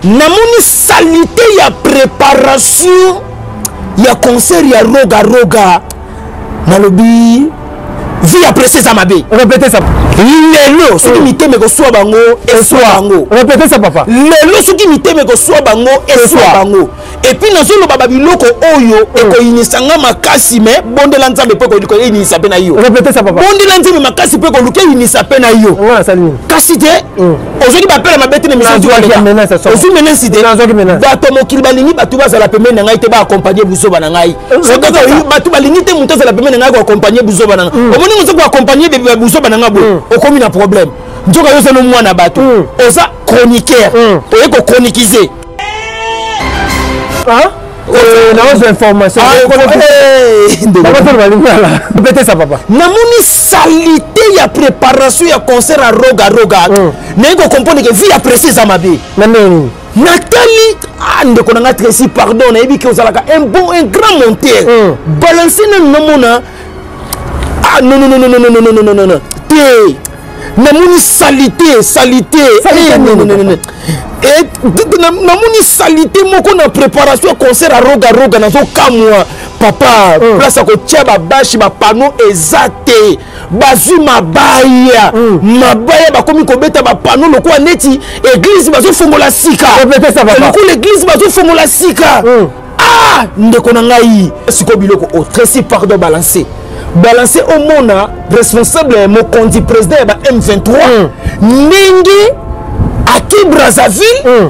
namoni salité ya préparation ya concert ya roga nalobi vie après ça mabe. Répétez ça. Lelo soki miteme ko swa bango eswa bango. Répétez ça papa. Lelo soki miteme ko swa bango eswa bango. Et puis nazolo baba biloko oyo eko inisanga makasi me bondela nzambe pe ko inisa pe na yo. Répétez ça papa. Bondela nzambe makasi pe ko luke inisa pe na yo. Ngana salini. Kasi te ozoli ba pela mabete na mission tu. Ozu mena cité. Bato mokili balingi batu bazala pemene na ngai te ba accompagner buzoba na ngai. Soki batu balingi te mutu azala pemene na ngai ko accompagner buzoba na ngai. On va accompagner des buzoba na ngabo o komi na problème njoka yo seno mwana bato oza chroniqueur oye ko chroniquiser na ozo information répétez ça papa namoni salité ya préparation ya concert à roga na ko comprendre que vie apprécier za mabe nani Nathalie ndeko nanga Tracy pardon na ebi ki ozalaka un grand monteur balancer na nomona. Ah non. Namoni salité. Non. Et namoni salité moko na préparation concert à roga na zo kamwa papa place ko tchaba bashi ba panneau exacté bazu mabaya ba komi ko beta ba panneau lokwa neti église bazo fongola sika. Répétez ça papa. Lokwa l'église bazo fongola sika. Ah ndeko na ngai siko biloko o Tracy pardon balancer au monde responsable mon condi président M23 Nengi Aki Brazzaville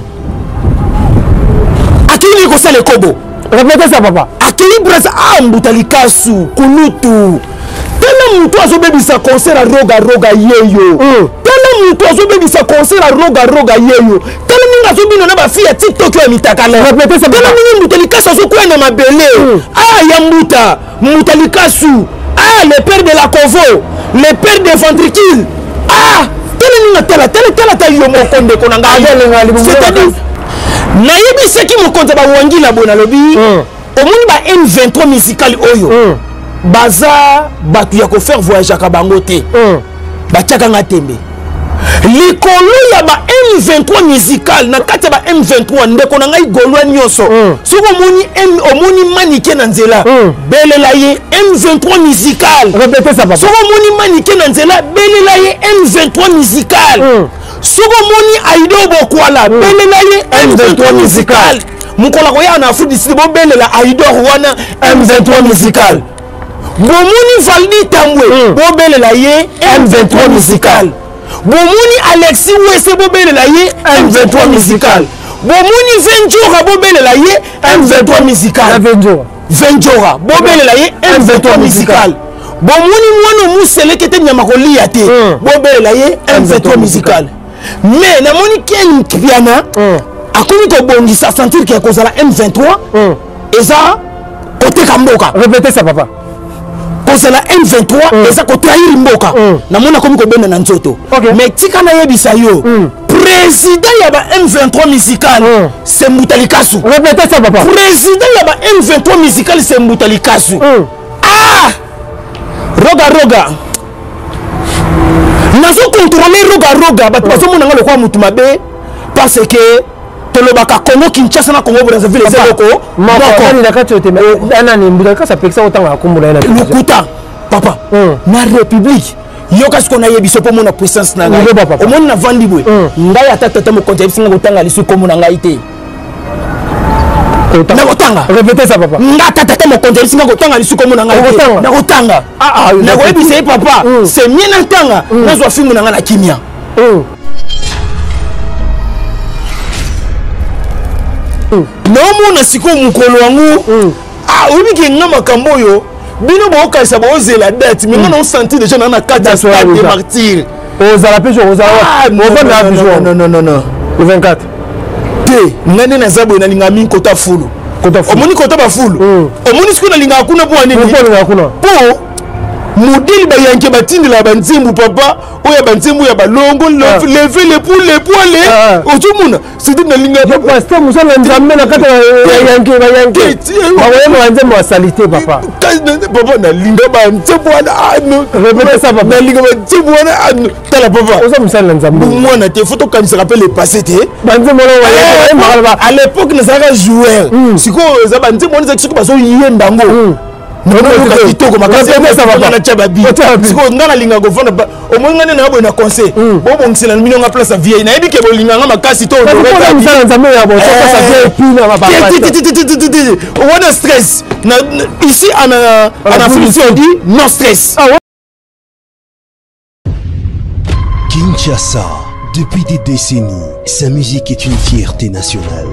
Aki Liko Sale Kobo. Répétez ça papa. Aki Brazzaville Mbutalikasu Kulutu tellement mutu azobebisa concert à roga yeyo tellement mutu azobebisa concert à roga yeyo tellement minga azobino na ba fille ya TikTok ya mitakala. Répétez ça papa. Tellement minga Mbutalikasu azokuwa na mabele ya Mbutalikasu. Ah, le père de la Convo, le père des ventricules. Ah, tel yo mon konde konanga. C'est-à-dire, naïbi ce qui me compte ba wangi la bona lobi. Omoni ba M23 musical oyo. Baza batu ya ko faire voyage à Bangote. Ba tiaka ngatembe. Likolo ya ba M23 musical na kati ba M23 ndeko na ngai golwa nyoso soko omoni manike na nzela belela ye M23 musical. Répétez ça papa. Soko omoni manike na nzela belela ye M23 musical. Soko omoni aido bokwala belela ye M23 musical. Mukola ko ya na Afrique du bo belela aido wana M23 musical. Bomoni Valdi Tambwe bo belela ye M23 musical. Bomoni Alexis Wesse bobele la ye M23 musical. Bomoni Venjora bobele la ye M23 musical. Venjora bobele la ye M23 musical. Bomoni mwana musele kete nyamakoli ya te bobele la ye M23 musical. Mais na moni ken kiana akomi to bongisa sentir que kozala M23 eza côté kamboka. Répétez ça papa. C'est la M23 et ça ko trahir mboka na mona komi ko benda na nzoto mais tika na yebisa yo président ya ba M23 musical c'est Mbutalikasu. Répétez ça papa. Président ya ba M23 musical c'est Mbutalikasu. Ah roga nazo contrôler roga ba bazo mona ngalo kwa mutu mabe parce que tolobaka Congo Kinshasa na Congo Brazzaville ezoko moko ni nakati yote ana ni mbika sa pekisa otanga akumula na lukuta papa na république yoka ce qu'on a yebiso po mona puissance na ngai o mona na vandi bwe ngai atata mo konte singa kotanga lisu ko mona ngai te na kotanga. Répétez ça papa. Ngata tata mo konte singa kotanga lisu ko mona ngai na kotanga na ko yebisa papa c'est mien na tanga na zo fimu na ngai na kimia naomona siko mukolo wangu oyebiki nga makambo oyo bino bokalisa bozela date mais nga na osenti déjà na kati ya stade des martyrs ozala pe jour ozala non le 24 te nga nde naza boye nalinga mingi kota fulu omoni kota bafulu omoni siko nalinga kuna po anini po modèle bayanke batindela banzembu papa oya banzembu ya balongo lever les poules les poils ozomona c'est na linga papa pasteur musala nzambe na kata bayanke bawoyema banzembu basalite papa papa na linga banzembu wana répétez ça papa na linga banzembu wana tala papa oza musala nzambe mwana te faut comme ça rappelle le passé te banzembu à l'époque na saka joueur siko za banzembu wana siko bazo yenda ngo kitoko makasi na chababi siko ngana linga govana omongane na boy na conseil bobongisela mino nga place vieille na ebike bolinga nga makasi to on a stress ici en Afrique on dit non stress. Kinshasa, depuis des décennies, sa musique est une fierté nationale.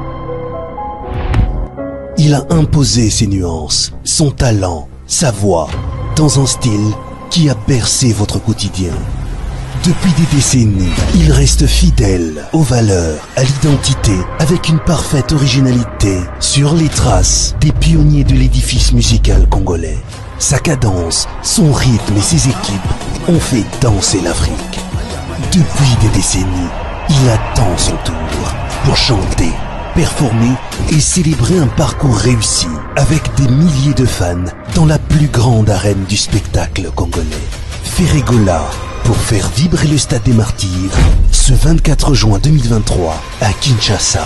Il a imposé ses nuances, son talent, sa voix, dans un style qui a bercé votre quotidien. Depuis des décennies, il reste fidèle aux valeurs, à l'identité, avec une parfaite originalité sur les traces des pionniers de l'édifice musical congolais. Sa cadence, son rythme et ses équipes ont fait danser l'Afrique. Depuis des décennies, il attend son tour pour chanter, performer et célébrer un parcours réussi avec des milliers de fans dans la plus grande arène du spectacle congolais. Ferregola pour faire vibrer le Stade des Martyrs ce 24 juin 2023 à Kinshasa.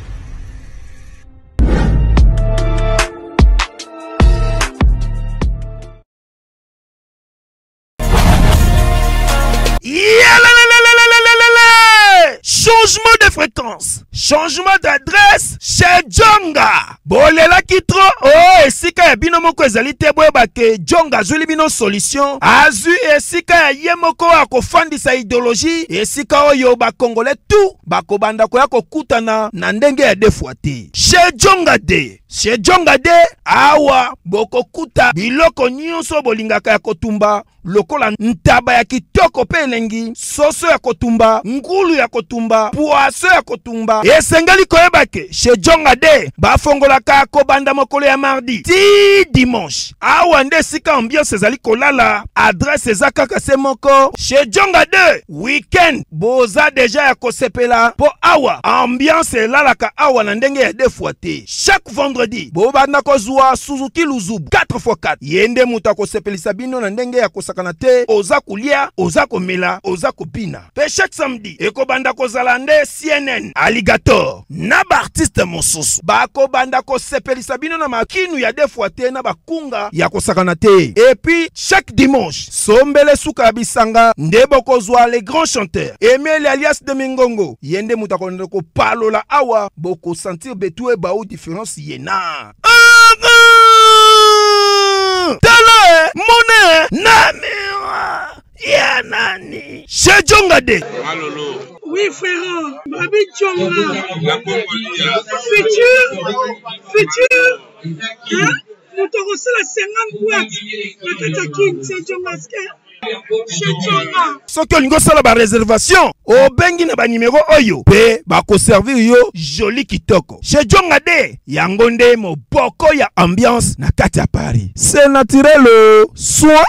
Changement de fréquence, changement d'adresse chez Djonga. Bolela kitro, oh, esika ya bino moko ezali te boyeba ke Djonga azuli bino solution. Azu esika ya ye moko akofandisa idéologie, esika oyo ba Congolais tout bakobanda koya kokutana na ndenge ya defwa te. Chez Djonga de, chez Djonga de, awa bokokuta biloko nyonso bolingaka ya kotumba. Lokola ntaba ya kitoko pe elengi, soso ya kotumba, ngulu ya kotumba, poaso ya kotumba. Esengeli koyeba ke chez Djonga de bafongolaka kobanda mokolo ya mardi ti dimanche. Awa nde sika ambiance ezali kolala, adresse ezakaka se moko. Chez Djonga de weekend boza deja ya kosepela po awa ambiance elalaka awa na ndenge ya defwa te. Chaque vendredi bobanda kozwa Suzuki Luzubu 4x4 yende muta kosepelisa bino na ndenge ya kanate oza kulia oza komela oza kopina pe chaque samedi ekobanda kozala nde CNN Alligator na ba artiste mosusu bako banda ko sepelisa bino na makinu ya defwa te na bakunga ya kosakana te. Et puis chaque dimanche sombele suka bisanga nde bokozwa les grands chanteurs Emile alias de Mingongo yende muta konde ko palola awa boko sentir betue ba ou différence yena tele mone namira ya nani chez Djonga de Malolo. Oui frère, Babi Djonga. La Congolia. Futur. Hein? Nous te recevons la 50 boîtes. La Katakin, c'est Djonga. Chez Djonga. Soki olingo sala ba réservation o bengi na ba numéro oyo pe ba ko servir yo joli kitoko. Chez Djonga de yango nde moboko ya ambiance na kati ya Paris. C'est naturel soit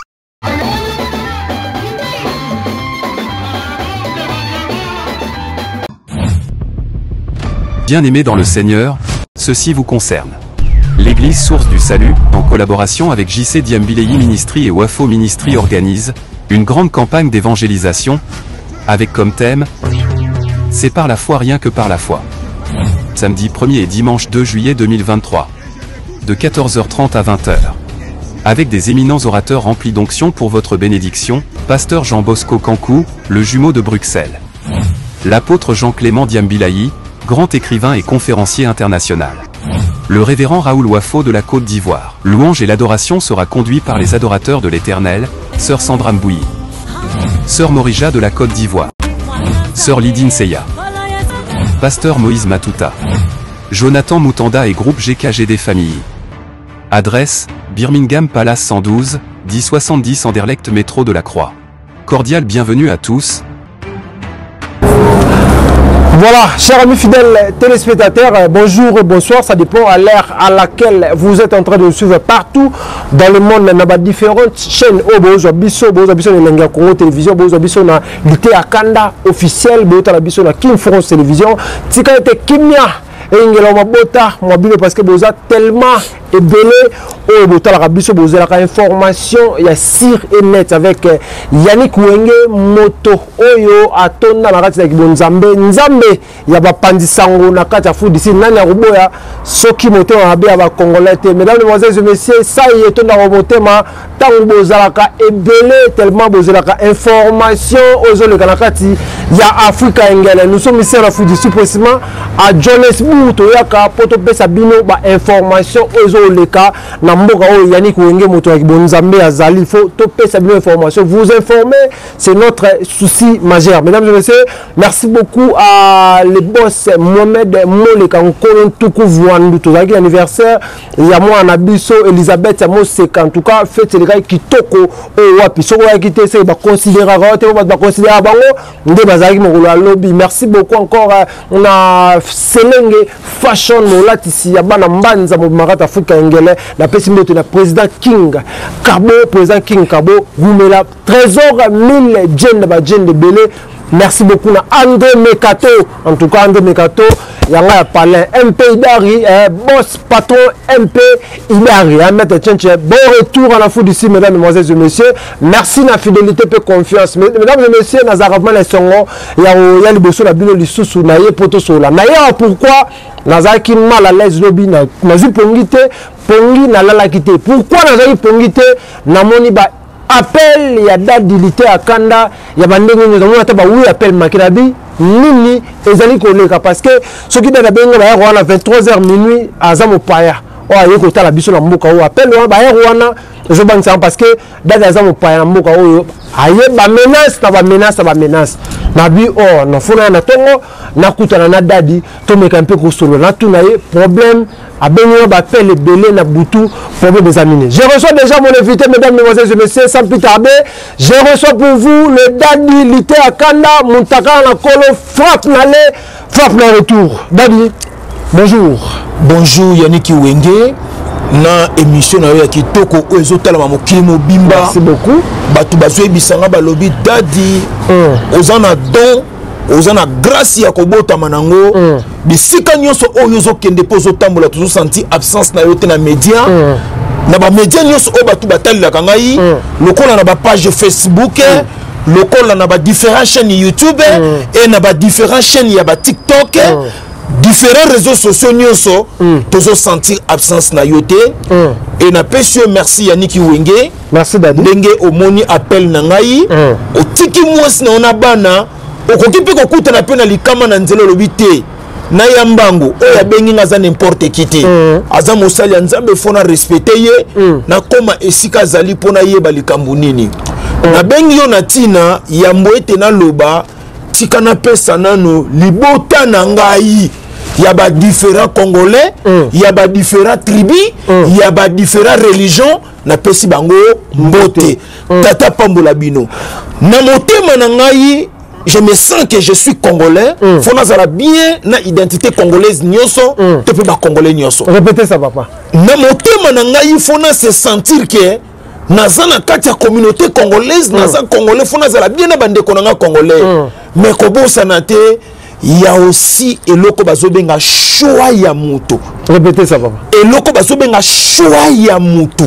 Bien-aimés dans le Seigneur, ceci vous concerne. L'église Source du Salut, en collaboration avec JC Diambilei Ministry et Wafo Ministry organise une grande campagne d'évangélisation, avec comme thème « C'est par la foi rien que par la foi ». Samedi 1er et dimanche 2 juillet 2023, de 14h30 à 20h. Avec des éminents orateurs remplis d'onction pour votre bénédiction, Pasteur Jean-Bosco Kankou, le jumeau de Bruxelles. L'apôtre Jean-Clément Diambilei, grand écrivain et conférencier international. Le révérend Raoul Wafo de la Côte d'Ivoire. Louange et l'adoration sera conduit par les adorateurs de l'Éternel, Sœur Sandra Mbouyi, Sœur Morija de la Côte d'Ivoire, Sœur Lydine Seya, Pasteur Moïse Matuta, Jonathan Moutanda et groupe GKGD Famille. Adresse, Birmingham Palace 112, 1070 Anderlecht métro de la Croix. Cordial bienvenue à tous. Voilà, chers amis fidèles téléspectateurs, bonjour et bonsoir. Ça dépend à l'heure à laquelle vous êtes en train de nous suivre partout dans le monde. Il y a différentes chaînes. Bozo Biso na Congo Télévision, Bozo Biso na Lité Akanda officiel, Bozo Biso na King France Télévision. Tika ete Kimia engelo mabota mobile parce que boza tellement ebele o botala kabiso bozela ka information ya sir et net avec Yannick Wenge moto oyo atonda na kati ya kibonzambe nzambe ya bapandisango na kati ya food ici nani ya kuboya soki moto na be ya ba congolais te. Mesdames et messieurs messieurs, ça y est tonda ko motema tango bozala ka ebele tellement bozela ka information ozole ka na kati ya Afrika engele. Nous sommes ici à la food ici précisément à Johannesburg toyaka poto pesa bino ba information ozoleka na mboka oyo Yannick Wenge moto ya kibonzambe azali fo to pesa bino information vous informer, c'est notre souci majeur. Mesdames et messieurs, merci beaucoup à le boss Mohamed Moleka Nkolo Ntuku Vwandu tozaki anniversaire ya mwa na biso Elisabeth Moseka. En tout cas fête le gars kitoko o wapi soko ya kité c'est ba considérer te ba considérer bango nde bazaki mokolo ya lobby. Merci beaucoup encore on a Selenge fashion molatisi ya bana mbanza mo makata Afrika engele na pesi mbote na président King Kabo Gumela trésor 1000 jende ba jende belé. Merci beaucoup na André Mekato. En tout cas André Mekato yanga ya palais MP Idari boss patron MP Idari mettre tchenche bon retour à la foot ici mesdames mesdemoiselles et messieurs. Merci na fidélité et confiance mesdames et messieurs na zaravement les songo ya liboso la bino lisusu na ye poto sola na ya pourquoi nazaki mal à l'aise lobby na zu pongite pongi na lala kité. Pourquoi nazaki pongite na moni ba appel ya date d'ilité à Kanda ya bandenge nous avons ata ba oui appel makirabi nini ezali koleka parce que ce qui dana benga ba ya na 23h minuit azamo paya o aye ko tala biso na mboka o appel ba ya wana je pense parce que date azamo paya na mboka o aye ba menace na bi o na fona na tongo na kutana na dadi to meka un peu ko solo na tout na problème a béni ba appel le belé na butu problème examiner. Je reçois déjà mon invité mesdames mesdemoiselles et messieurs sans plus tarder. Je reçois pour vous le dadi Lité Akanda Muntaka na kolo frappe na retour. Dadi bonjour. Bonjour Yannick Wenge na émission na ya kitoko ezotala ma mokili mobimba. Merci beaucoup. Batu bazwe bisanga balobi dadi ozana don ozana grâce ya kobota manango bisika nyonso oyo zokende pozo tambola toujours senti absence na yote na média na ba média nyonso o batu batalila kangai lokola na ba page Facebook lokola na ba différentes chaînes YouTube et na ba différentes chaînes ya ba TikTok différents réseaux sociaux nyonso tozo sentir absence na yote et na pesieux merci Yannick Wenge. Merci dadi ndenge omoni appel na ngai otiki mwasi na ona bana okoki pe kokutana pe na likama na nzelo lobi te na ya mbango oyo abengi nga za n'importe qui te aza mosali ya nzambe fona respecte ye na koma esika azali mpona yeba likambo nini nabengi yo na ntina yambo ete naloba tika napesa nano libota na ngai ya ba différents congolais ya ba différents tribus ya ba différents religions na pesi bango mbote tata pambola bino na motema na ngai. Je me sens que je suis congolais. Faut nazala bien na identité congolaise nyoso, te pe ba congolais nyoso. Répétez ça papa. Na motema na ngai faut na se sentir que nazana kati ya communauté congolaise, nazana congolais faut nazala bien na bande konanga congolais. Mais kobosa na te ya aussi eloko bazobenga choix ya mutu. Répétez ça papa. Eloko bazobenga choix ya mutu.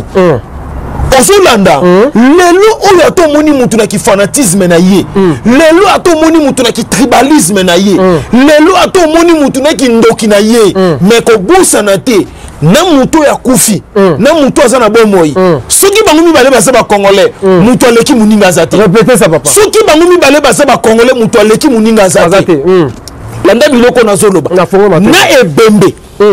Ozolanda lelo oyo atomoni mutu na ki fanatisme na ye lelo atomoni mutu na ki tribalisme na ye lelo atomoni mutu na ki ndoki na ye mais ko busa na te na mutu ya kufi na mutu azana bomoi soki bango mibale basa ba congolais mutu aleki muninga zate. Répétez ça papa. Soki bango mibale basa ba congolais mutu aleki muninga zate landa biloko na zoloba na ebembe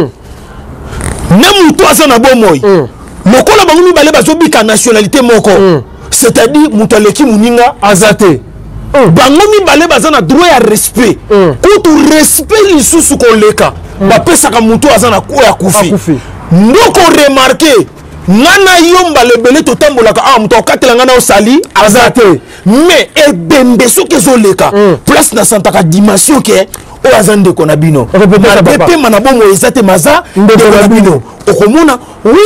na mutu azana bomoi lokola bango mibale bazobika nationalité moko c'est-à-dire mutu aleki muninga azate bango mibale baza na droit ya respect kutu respect lisusu koleka bapesaka mutu aza na oyo akufi ndoko remarqué ngana yomba lebele totambolaka mutu okatela ngana osali azate mais ebembe soki ezoleka place na santaka dimension ke o azande ko na bino pepe manabomo ezate maza ndeko na bino okomona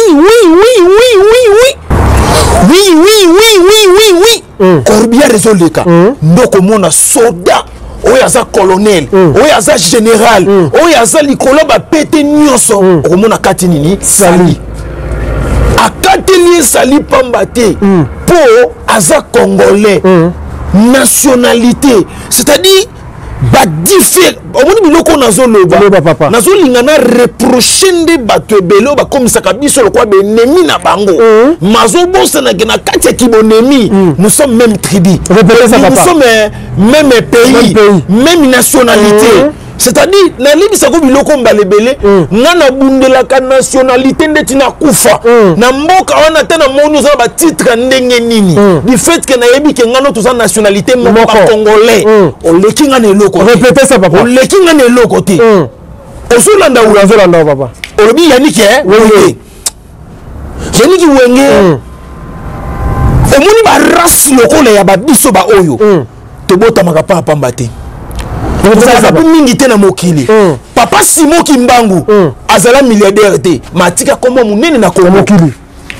oui Corbia rezoleka ndoko mona soda oyo aza colonel oyo aza général oyo aza likolo ba pete nyonso okomona kati nini sali akateli sali pamba te po aza congolais nationalité c'est-à-dire diffère omoni biloko nazoloba papa nazolinga na reprocher nde bato ebele bakomisaka biso lokwa benemi na bango mazobosana na kati ya kibonemi nous sommes même tribu nous sommes même pays même nationalité c'est-à-dire nalibisako biloko mbalebele nga nabundelaka nationalité ndeti na kufa na mboka wana te na moni oza ba titre ndenge nini du fait que nayebi ke nga no toza nationalité moko congolais oleki nga na eloko répétez ça papa oleki nga na eloko te ozolanda papa olobi yaniki wenge yaniki wenge omoni ba race lokola ya babiso ba oyo tobotamaka pa pamba te Zazabu mingi te na mokili papa Simon Kimbangu azala milliardaire te matika komo munene na komo mokili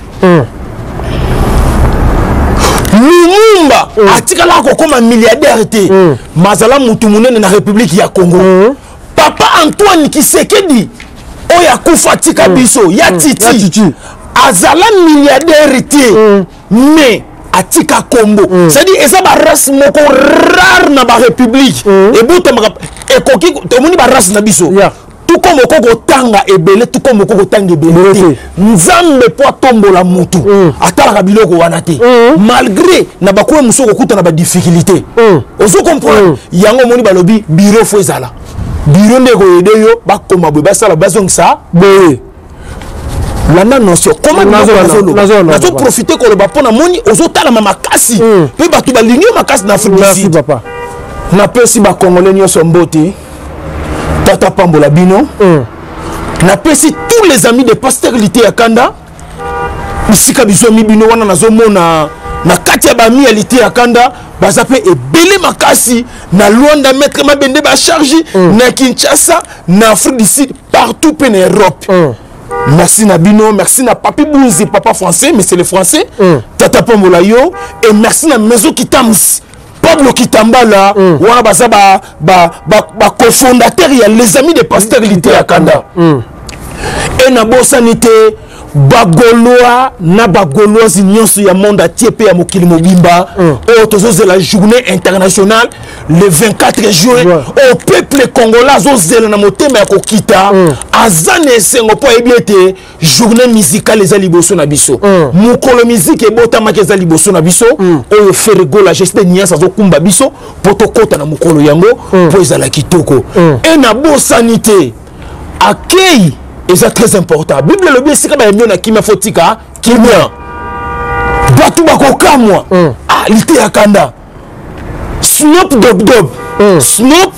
Lumumba atika la ko koma milliardaire te mazala mutu munene na République ya Congo papa Antoine Kisekedi oya kufa tika biso ya titi azala milliardaire te mais atika kombo c'est-à-dire eza ba race moko rare na ba république et buta ekoki tomoni ba race na biso tout comme okoko tanga ebele tout comme okoko tanga ebele nzambe po tombola mutu atala biloko wana te malgré na bakwe musoko kuta na ba difficulté ozo comprendre yango moni balobi bureau fo ezala bureau ndeko yedeyo bakoma bwe basala bazongisa boye landa notion comment nazo profiter ko le bapona moni ozotala makasi pe batu balingi makasi na Afrique papa na pesi ba congolais nyonso mbote tata pambola bino na pesi tous les amis de pasteur Lité ya Kanda bisika biso mi bino wana nazo mona na kati ya ba mi Lité ya Kanda baza pe ebele makasi na Luanda maître mabende ba charge na Kinshasa na Afrique du Sud partout pe na Europe. Merci Nabino, merci na Papi Bounzi, papa français, mais c'est le français. Tata Pambola yo et merci na Maison Kitams. Pablo Kitambala, wana baza ba cofondateur ya les amis des pasteurs Lité ya Kanda. Et na bosanité bagoloa na bagoloa nyonso ya monde atié pe ya mokili mobimba c'est la journée internationale le 24 juin au peuple congolais zozela na motema ya kokita azane sengo po ebiete journée musicale za liboso na biso mukolo musique ebota makeza liboso na biso oyo ferego la geste niasa zo kumba biso poto kota na mukolo yango po ezala kitoko et na bosanité accueil. Et c'est très important. La Bible le dit c'est comme un na kimia fotika kimia. Batu bakoka moi. Ah, Lité ya Kanda. Snoop Dogg. Snoop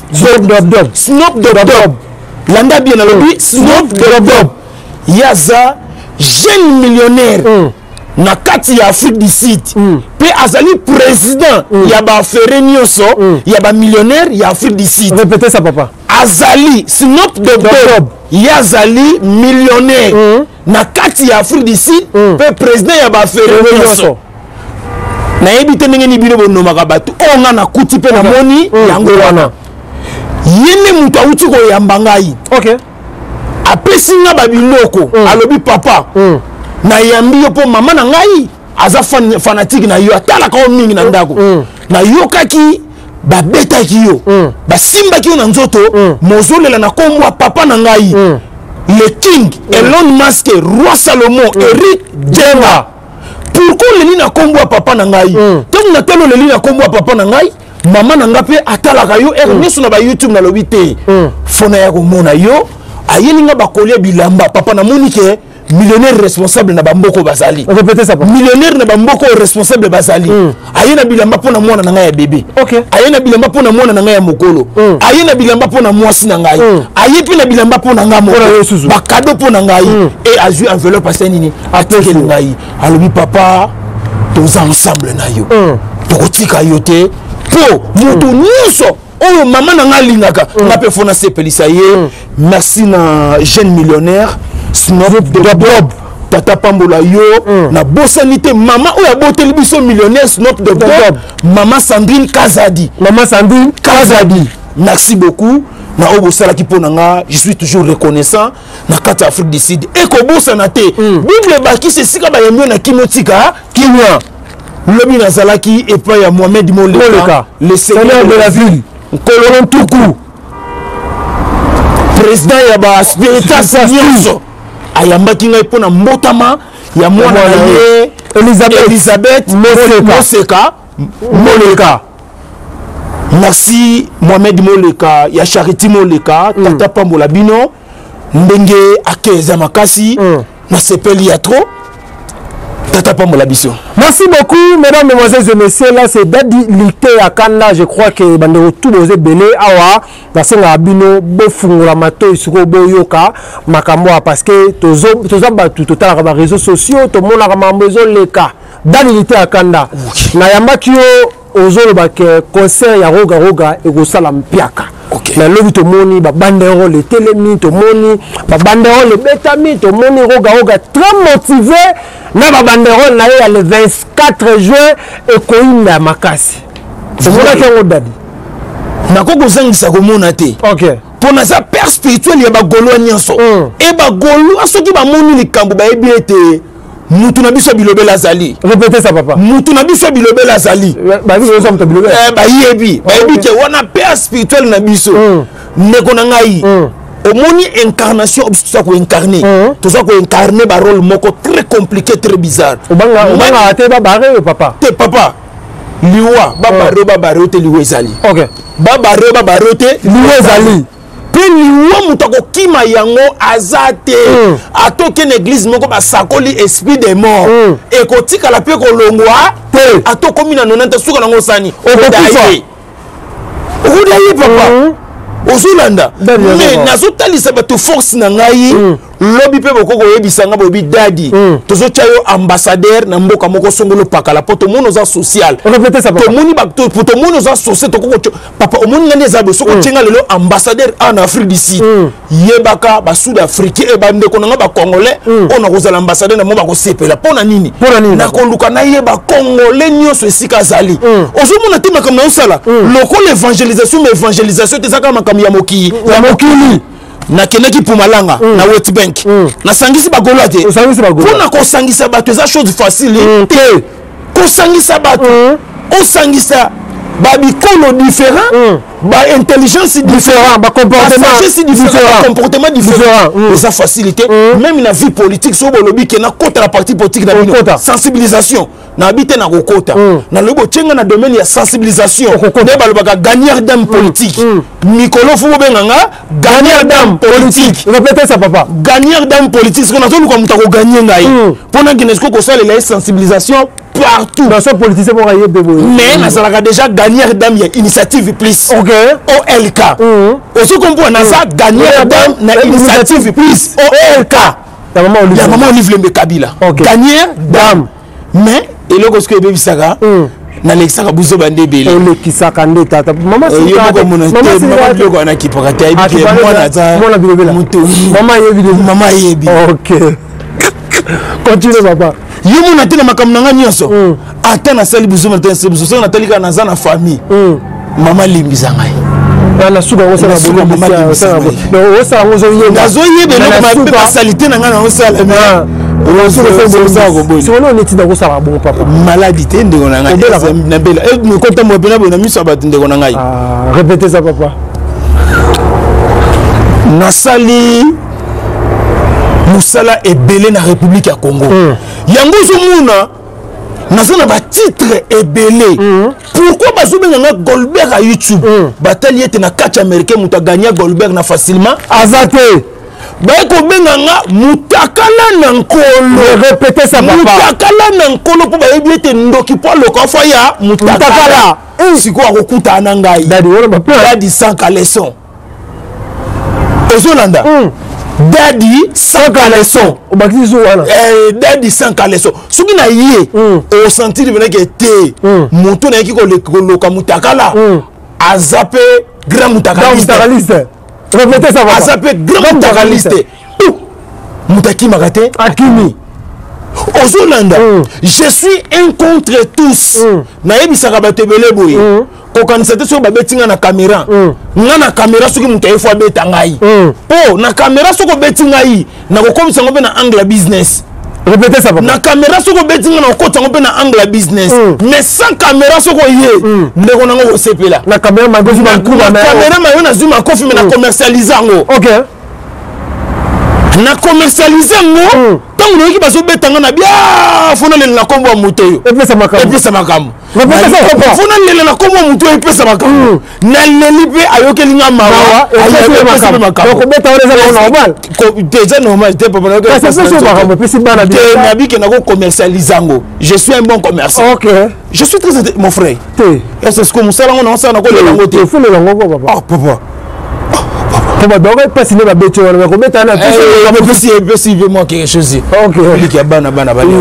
Dogg. Landa bien le dit Snoop Dogg. Yaza jeune millionnaire. Na kati ya Afrique du Sud. Pe azali président ya ba feré nyonso, ya ba millionnaire ya Afrique du Sud. Répétez ça papa. Azali Snoop Dogg. Yazali millionnaire na kati ya Afrique du Sud pe président ya ba feré nyonso na ebite ndenge ni bino bonomaka batu onga na kuti pe na moni yango wana yene mutu awuti ko yamba ngai OK apesi nga babiloko alobi papa na yambi yo po mama na ngai aza fanatique na yo atala ka mingi na ndako na yokaki babetaki yo basimbaki yo na nzoto mozolela na komwa papa na ngai le king Elon Musk roi Salomon Eric Jenga pourquoi leli na komwa papa na ngai tant na telo leli na komwa papa na ngai mama na nga pe atalaka yo ernesto na ba YouTube na lobi te fona ya komona yo ayelinga bakolia bilamba papa na monike millionnaire responsable na bamboko bazali. Répétez ça. Millionnaire na bamboko responsable bazali. Ayena bilamba pona mwana na ngai ya bébé. OK. Ayena bilamba pona mwana na ngai ya mokolo. Ayena bilamba pona mwasi na ngai. Ayepi na bilamba pona ngamo. Ba cadeau pona ngai et azui enveloppe à nini. Ateke ngai. Alobi papa tous ensemble na yo. Tokotika yo te po mutu nyonso oh maman nanga lingaka nga pe fona sepelisa ye merci na jeune millionnaire Snoop Dogg tata pambola yo na bosanité maman oya boteli biso millionnaire Snoop Dogg maman Sandrine Kazadi merci beaucoup na obo sala ki ponanga je suis toujours reconnaissant na kati Afrique du Sud et ko bosa na te bible baki c'est sika ba yemyo na kimotika kinwa lobi na zalaki et pas ya Mohamed Moleka le seigneur de la ville Kolon Tuku président ya ba spiritas nyonso ayambaki ngai pona mbotama ya mwana na ye Elisabeth Moleka. Merci Mohamed Moleka ya Charity Moleka tata pambola bino ndenge akeza makasi na sepeli ya trop tata pambola biso. Merci beaucoup mesdames, mesdemoiselles et messieurs, là c'est Daddy Lité à Kanda. Je crois que bande tout bosé belé awa na senga bino bofungula mato isuko boyoka makambo parce que tozo batu total ba réseaux sociaux to mona ka mazo leka Daddy Lité à Kanda na yamba kio ozolo ba ke concert ya roga e go sala mpiaka. Na lobi to moni ba bandero le telemi to moni ba bandero le betami to moni roga très motivé na ba bandero na ya le 24 juin e ko inda makasi. C'est moi qui on dadi. Na ko zangisa ko mona te. OK. Pour na sa père spirituel ya ba golo nyonso. E ba golo asoki ba moni likambo ba ebi ete mutu na biso bilobela zali. Répétez ça papa. Mutu na biso bilobela zali. Ba biso sommes bilobela. Ba yebi ke wana père spirituel na biso. Ndeko na ngai. Au moni incarnation obstacle ko incarner. Tout ça ko incarner ba rôle moko très compliqué, très bizarre. Obanga te ba barre papa. Te papa. Liwa ba barre te liwa zali. OK. Ba barre te liwa zali. Liwa mutako kima yango azate atoke na église moko ba sakoli esprit des morts et kotika la pe ko longwa atoko mina 90 suka nango sani odaye papa ozulanda mais nazotalisa bato force na ngai lobi pe boko koyebisa nga bobi dadi tozotia yo ambassadeur na mboka moko songolo pakala poto mono za social répétez ça papa to moni bato poto mono za social to koko papa omoni ngane za bo soko tyenga lelo ambassadeur en Afrique du Sud yebaka ba sud africain e ba ndeko nga ba congolais on a kozala ambassadeur na mo ba ko sepela pona nini na koluka na yeba congolais nyonso esika zali ozomona te makambo na sala loko l'évangélisation mais évangélisation te zaka makambo ya mokili na keneki Pumalanga na West Bank na sangisi bagolo te pona ko sangisa bato eza chose facile te ko sangisa bato o sangisa ba bikolo différent ba intelligence différent ba comportement différent eza facilité même na vie politique so bolobi ke na kota la parti politique na bino sensibilisation na habité na kokota na lobo tyenga na domaine ya sensibilisation ne balobaka gagner d'âme politique mikolo fu benganga gagner d'âme politique répétez ça papa gagner d'âme politique ce qu'on a tolu ko mutako gagner ngai pona kinesko ko sala la sensibilisation partout dans ce politicien pour aller bébé mais na sala déjà gagner d'âme ya initiative plus OK OLK aussi comprendre na ça gagner d'âme na initiative plus OLK ya maman Olive Lembe Kabila gagner d'âme mais eloko ce que bébé saka na lexaka buzo bande belé le kisaka nde tata maman si maman biloko na kipaka te bi mwana za mutu maman yebi OK continue papa yimo na tena makambo nanga nyonso ata na sali buzo na tena buzo na talika na za na famille maman limbisa ngai na suka ngo sala bolo maman o sala ngo zo yeba no ma salité na ngana o sala si on est dans ça bon papa maladie te ndeko na ngai na bela e me kota mo pena bona miso ba ndeko na ngai répétez ça papa nasali musala ebele na République ya Congo yango zomuna nazana ba titre ebele pourquoi bazobenga Goldberg à YouTube batali ete na catch américain muta gagner Goldberg na facilement azate ko benganga mutakala na nkolo répétez ça papa mutakala na nkolo po ba ebiete ndoki po loka fa ya mutakala siko akokuta na ngai dadi sans caleçon ozolanda dadi sans caleçon obakizo wana dadi sans caleçon soki na ye o sentir venait que te muto na yiki ko loka mutakala azape grand mutakaliste. Répétez ça, azape grand mutakaliste. Mutaki Magate Akimi. Ozolanda, je suis un contre tous. Naebi Sarabate Beleboy. Kokanisate sur babetinga na caméra. Na caméra soki mutaye fwa beta ngai. Po na caméra soko betinga yi na kokomisa ngobe na angle business. Répétez ça, papa. Na caméra soko betinga na kota ngobe na angle business. Mais sans caméra soko yé ndeko nango sepela. Na caméra magozi na kuba na. Caméra mayo na zuma kofi mais na commercialiser ngo. OK. Na commercialiser ngo. Tant que qui baso betanga na bien fona le na kombo muto yo. Et puis ça makam. Et puis ça makam. Répétez ça, papa. Fona le na kombo muto et puis ça makam. Na leli pe ayoke linga mawa. Ayoke makam. Donc beta on est normal. Déjà normal, t'es pas normal. Ça c'est ça makam, puis c'est bana bien. Na bi ke na ko commercialiser ngo. Je suis un bon commerçant. OK. Je suis très mon frère. Est-ce que comme ça là on ça na ko le ngo te. Faut le ngo papa. Ah papa. Comment donc pas signer la bête on va mettre en possiblement quelque chose. OK. Il y a bana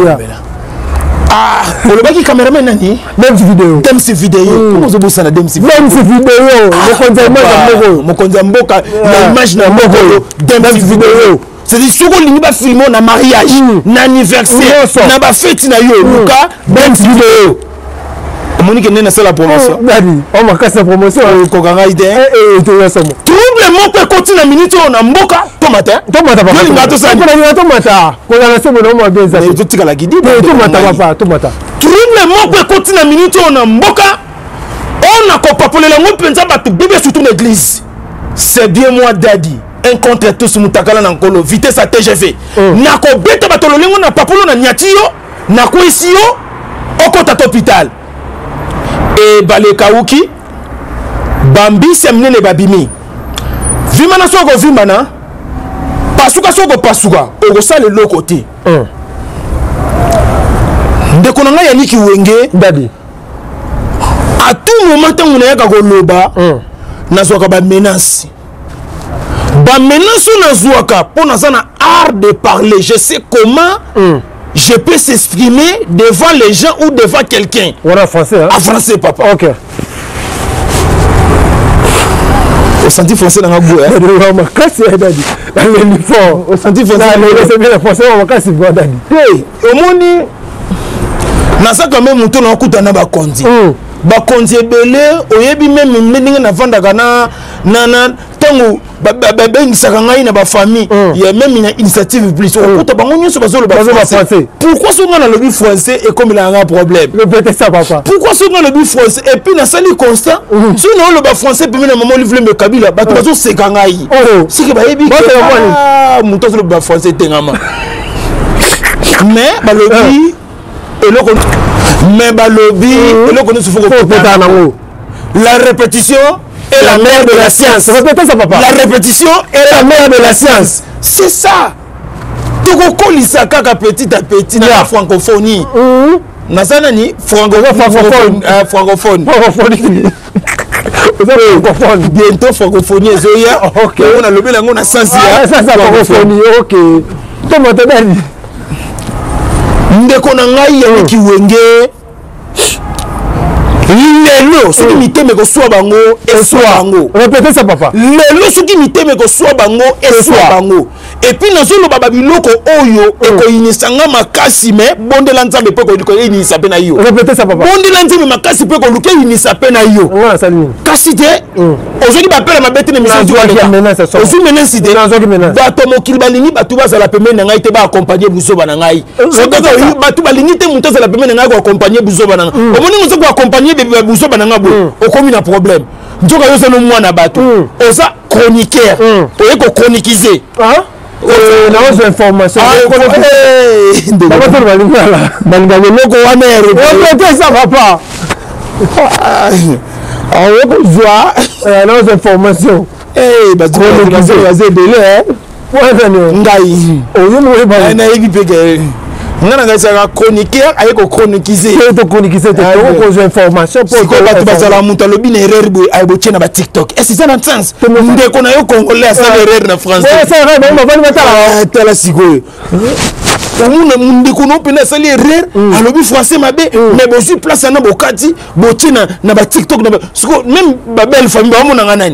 ah, le baki cameraman nani? Même vidéo. Dem si vidéo. Comment vous bossez na dem si vidéo? Même si vidéo. Mo konza mboka na image na moko dem si vidéo. C'est-à-dire soko lingi ba filmer na mariage, na anniversaire, na ba fête na yo, luka dem si vidéo. Monique n'est pas la promotion. Dadi, on m'a cassé la promotion. Kokanga idée. Troublement peut continuer la minute on a mboka tomate. Tomate papa. Yo ngato sa. Tomate. Ko na se mo mo bien ça. Tu tika la guidi. Tomate papa, tomate. Troublement peut continuer la minute on a mboka. On a ko papoler la ngo penza batu bébé surtout l'église. C'est bien moi Dadi. Un contre tous mutakala na nkolo vitesse à TGV. Na ko beta batolo lengo na papolo na nyatio na ko ici yo okota hôpital. Et bale kauki bambi semne le babimi vimana soko vimana pasuka soko pasuka oko sale le côté ndeko nanga yaniki wenge Dadi à tout moment tant on yaka ko loba nazwaka ba menace nazwaka pona sana art de parler je sais comment je peux s'exprimer devant les gens ou devant quelqu'un. On a français, hein? En français, papa. OK. Au senti français dans la boue, hein? Dans l'uniforme. Au senti français. C'est bien le français, on va casser le Dadi. Hey, au monde, nasa quand même muto na kutana ba kondi. Ba kondi belé, oyebi même ndinga na vanda kana nana tango ba ngisaka ngai na ba famille il y a même une initiative plus okuta bango nyonso bazolo ba français. Pourquoi ce ngana le français et comme il a un problème? Répétez ça papa. Pourquoi ce ngana le français et puis na sali constant sinon le ba français peut même maman livre me kabila ba bazo seka ngai. C'est que ba yebi ah muto le ba français tengama. Mais ba lobi eloko mais ba lobi eloko ne se faut que la répétition est la mère de la science. Répétez ça, papa. La répétition est la mère de la science. C'est ça. Tu colisa kaka petit à petit dans la francophonie. Nazanani francophone. Francophone. Bientôt francophonie. Ok. On a levé la on a sens. Ça francophonie. Ok. Comment tu dis? Ndeko na ngai ya kiwenge. Lelo soki miteme ko swa bango eswa bango. Répétez ça papa. Lelo soki miteme ko swa bango eswa bango. Et puis nazolo baba biloko oyo eko inisanga makasi me bondela nzambe pe ko inisa pe na yo. Répétez ça papa. Bondela nzambe makasi pe ko luke inisa pe na yo. Kasi te ozoli ba pela mabete ne misanzu kwa menace so. Ozu menace te. Bato mokili balingi batu bazala pembe na ngai te ba accompagner buzoba na ngai. Soki batu balingi te muto zala pembe na ngai ko accompagner buzoba na ngai. Omoni muzo ko accompagner buzoba na ngai bo. Okomi na problème. Njoka yo se no mwana bato. Oza chroniqueur. Oye ko chroniquiser. Hein? Dans information. Ça papa. Dans information. Ngana ngasa chroniqueur ayeko chroniquiser to chroniquiser to information pour ko batu bazala muta lobi na erreur bo ay bo tiena ba TikTok est-ce ça dans sens ndeko na yo congolais ça erreur na français ça va ba ba tala sikoyo omuna ndeko no pena sali erreur alobi français mabe mais bosi place na bokati botina na ba TikTok na même ba belle famille ba mona ngana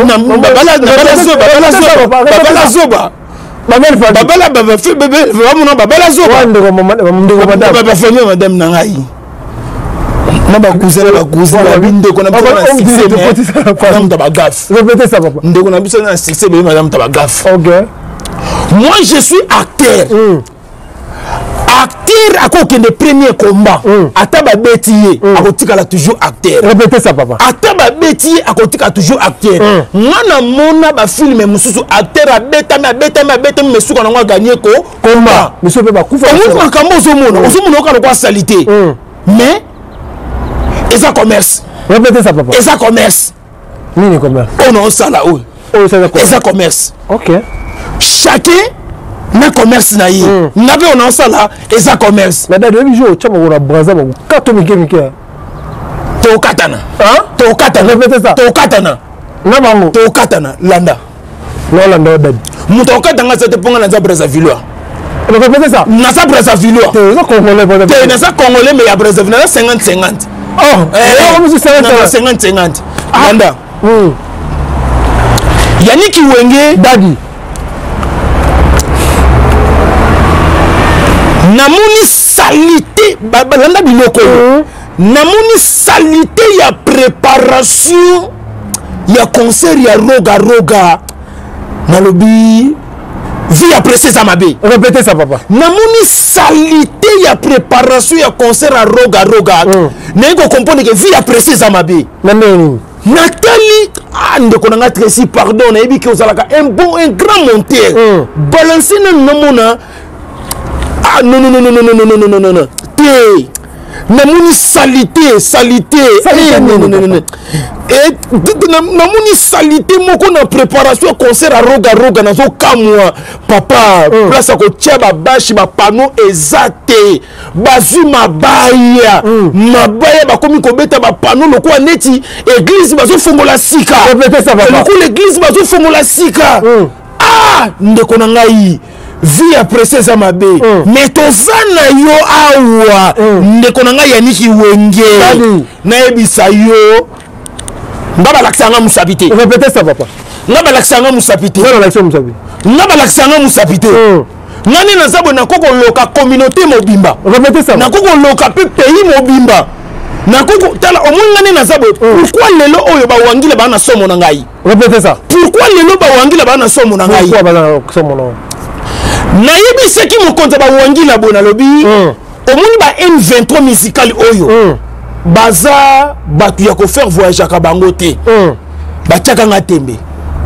babala zoba babel fa babala baba fi bebe vraiment babala zoba ndeko madame baba famille madame na ngai na ba cousin ba ndeko na madame tabagaf répétez ça papa ndeko na biso na succès be madame tabagaf. OK. Moi je suis acteur. Acteur à quoi que le premier combat ataba betiye akotika la toujours acteur. Répétez ça papa. Ataba betiye akotika toujours acteur. Mwana mona ba film mususu acteur abeta mais suka na ngwa gagner ko combat. Monsieur pe ba kufa. Omuntu makambo ozomona okala kwa salité. Mais eza commerce. Répétez ça papa. Eza commerce. Nini commerce? Oh non ça là oh. Oh ça d'accord. Eza commerce. OK. Chacun na commerce na yi nabe on ça là et ça commerce mais dans le jour tu vas voir braza ba kato mike to katana to katana répétez ça to katana na bango to katana landa no landa dad muto katanga ça te ponga na za Brazzaville répétez ça na za Brazzaville te ça congolais te na ça congolais mais ya Brazzaville na 50-50 50-50 landa Yannick Wenge dadi namoni salité babalanda biloko namoni salité ya préparation ya concert ya roga nalobi vie après ça mabe. Répétez ça papa. Namoni salité ya préparation ya concert ya roga nego comprendre que vie après ça mabe. Nani Nathalie ndeko nanga Tracy pardon na yebi ki ozalaka un grand monteur balancer na nomona non. Namoni salité. Et namoni salité moko na préparation concert à roga na zo kamwa papa place ko tia ba bashi ba panneau ezate bazu mabaya ba komi ko beta ba panneau loko neti église bazo fongola sika. Répétez ça papa. Loko l'église bazo fongola sika. Ndeko na ngai vie après ça mabe mais tozana yo awa ndeko na ngai Yannick Wenge na ebisa yo ngaba laksanga musabité. Répétez ça papa. Ngaba laksanga musabité. Ngaba laksanga musabité. Nani na zabo na koko loka communauté mobimba. Répétez ça. Na koko loka pe pays mobimba. Na koko tala omungani na zabo. Pourquoi lelo oyo ba wangile ba na somo na ngai? Répétez ça. Pourquoi lelo ba wangile ba na somo na ngai? Pourquoi ba na somo na nayebi seki mokonza ba wangila bona lobi omoni ba M23 musical oyo baza batu ya ko faire voyage ka bango te batiaka nga tembe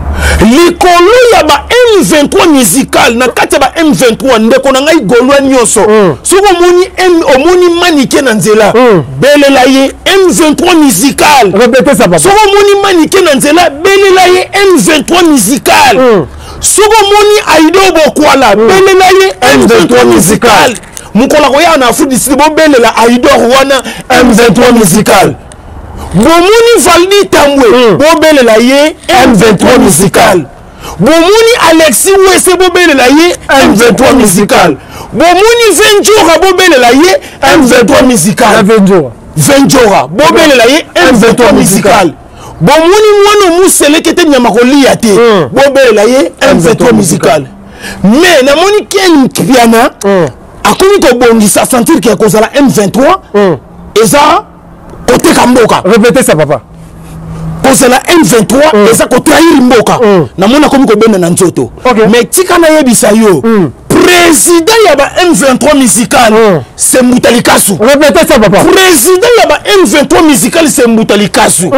likolo ya ba M23 musical na kati ba M23 ndeko na ngai golwa nyoso soko omoni manike na nzela belela ye M23 musical. Répétez ça papa. Soko omoni manike na nzela belela ye M23 musical. Soko moni aido bokwala belela ye M23 musical. Mukola ko ya na Afrique du Sud bo belela aido wana M23 musical. Bomoni Valdi Tambwe bo belela ye M23 musical. Bomoni Alexis Wese bo belela ye M23 musical. Bomoni Venjora bo belela ye M23 musical. Venjora bo belela ye M23 musical. Bomoni mwana musele kete nyama kolia te bobelela ye M23 musical mais na moni ken kiana akomi ko bongisa sentir que kozala M23 eza côté kamboka. Répétez ça papa. Kozala M23 eza ko trahir mboka na mona komi ko benda na nzoto mais tika na yebisa yo président ya ba M23 musical c'est Mbutalikasu. Répétez ça papa. Président ya ba M23 musical c'est Mbutalikasu.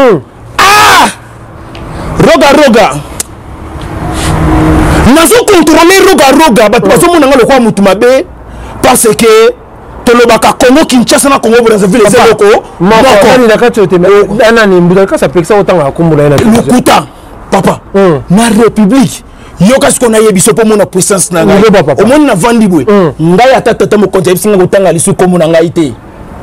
Roga nazo contrôler roga bato bazomona nga lokwa mutu mabe parce que tolobaka Congo Kinshasa na Congo Brazzaville ezeko moko ni nakati yote nani mbudaka sa pekisa otanga akumula ina lukuta papa na république yoka siko na yebiso po mona puissance na ngai omoni na vandibwe ngai atata mo konte singa kotanga lisu ko mona ngai te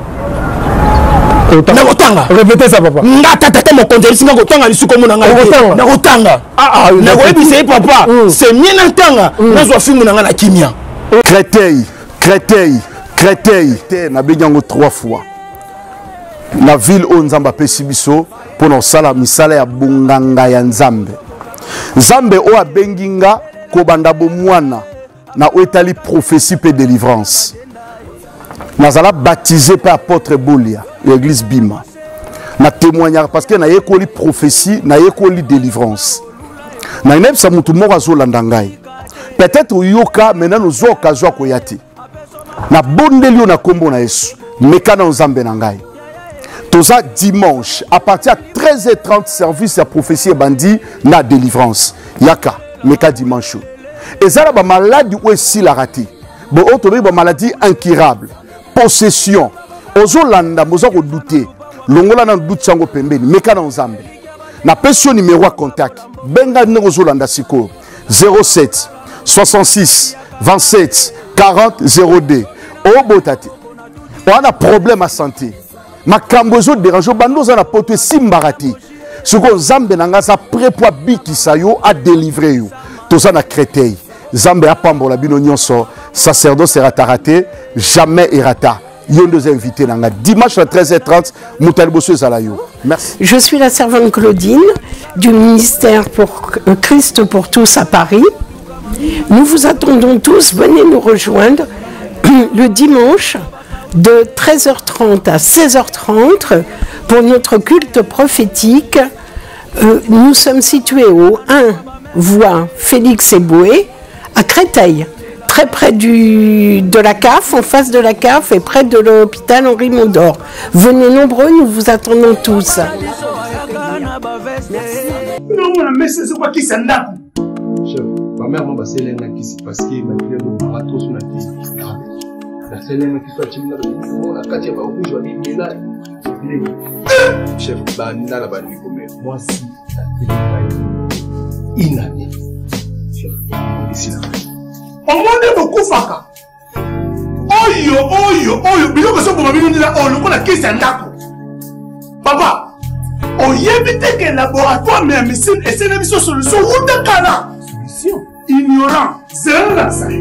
na kotanga. Répétez ça papa. Ngata tata mo konte singa kotanga lisu ko mona ngai na kotanga na koyebisa papa c'est mien na tanga na zo fingu na nga na kimia. Créteil, na benyango 3 fois. La ville où Nzamba Pesibiso pour nos sala misala ya bunganga ya Nzambe. Nzambe o abenginga ko banda bomwana na oetali prophétie pe délivrance. Nazala baptisé par apôtre Bolia, l'église Bima. Na témoignage parce que na yekoli prophétie, na yekoli délivrance. Na ineb sa mutu moko azolanda ngai. Peut-être yoka maintenant nous occasion ko yati. Na bondeli na kombo na Yesu, meka na Nzambe na ngai. Toza dimanche à partir de 13h30 service à prophétie et bandit na délivrance. Yaka meka dimanche. Et ça la maladie ou si la raté. Bon autre maladie incurable. Possession. Ozolanda moza ko douter. Longola na doute sango pembeni meka na Nzambe. Na pension numéro à contact. Benga ozolanda siko 07 66 27 40 02. O botate. On a problème à santé. Ma kambozo dérange bando za na poto simbarati. Soko Nzambe nanga sa prépoi biki sayo a délivrer yo. To ça na Créteil. Nzambe apambola bino nyonso, sacerdoce raté, jamais errata. Yon deux invités nanga dimanche à 13h30 Moutali Bosso Zalayo. Merci. Je suis la servante Claudine du ministère pour Christ pour tous à Paris. Nous vous attendons tous, venez nous rejoindre le dimanche de 13h30 à 16h30 pour notre culte prophétique. Nous sommes situés au 1 voie Félix Eboué à Créteil, très près de la CAF, en face de la CAF et près de l'hôpital Henri Mondor. Venez nombreux, nous vous attendons tous. Ma mère m'a passé l'un qui s'est passé, ma mère m'a marathon sur la piste. La seule qui soit timide, la quatrième fois où je vais aller là, chef, banda la bande comme moi si la télé inanée. Ici là. On m'a beaucoup faka. Oyo, biloko so pour mabino ndila o lokola kisa ndako. Papa, on yebite que laboratoire mais médecine et c'est une solution ou de kana. Solution ignorant, c'est la salle.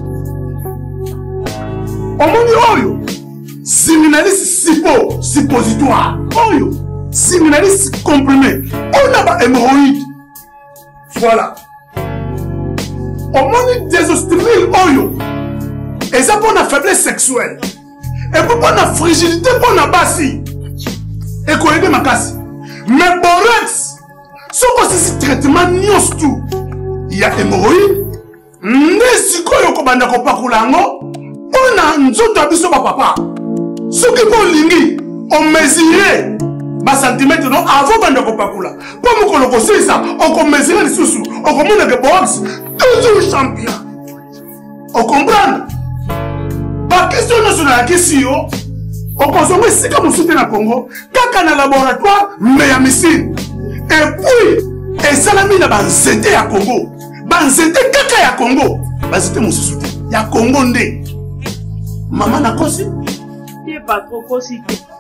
On m'a dit oyo. Siminaliste suppositoire. Oyo. Siminaliste comprimé. On a pas hémorroïde. Voilà. On m'a dit désostérile oyo. Et ça pour la faiblesse sexuelle. Et pour la fragilité pour la bassi. Et qu'on aide ma casse. Mais borax. Ce que c'est traitement nios tout. Il y a hémorroïde. N'est-ce qu'on banda ko pakulango. On a un autre abisso papa. Ce qui pour lingi, on mesurait. Bas centimètre non avant banda ko pakula. Pour me colocoser ça, on mesurait les sous. On commande que box toujours champion. On comprend. La question nationale la question. On consomme si comme on soutient la Congo, kaka na laboratoire mais ya missile. Et puis et salami na banzete ya Congo. Banzete kaka ya Congo. Banzete mon soutien. Ya Congo ndé. Maman na kosi? Il pas trop kosi.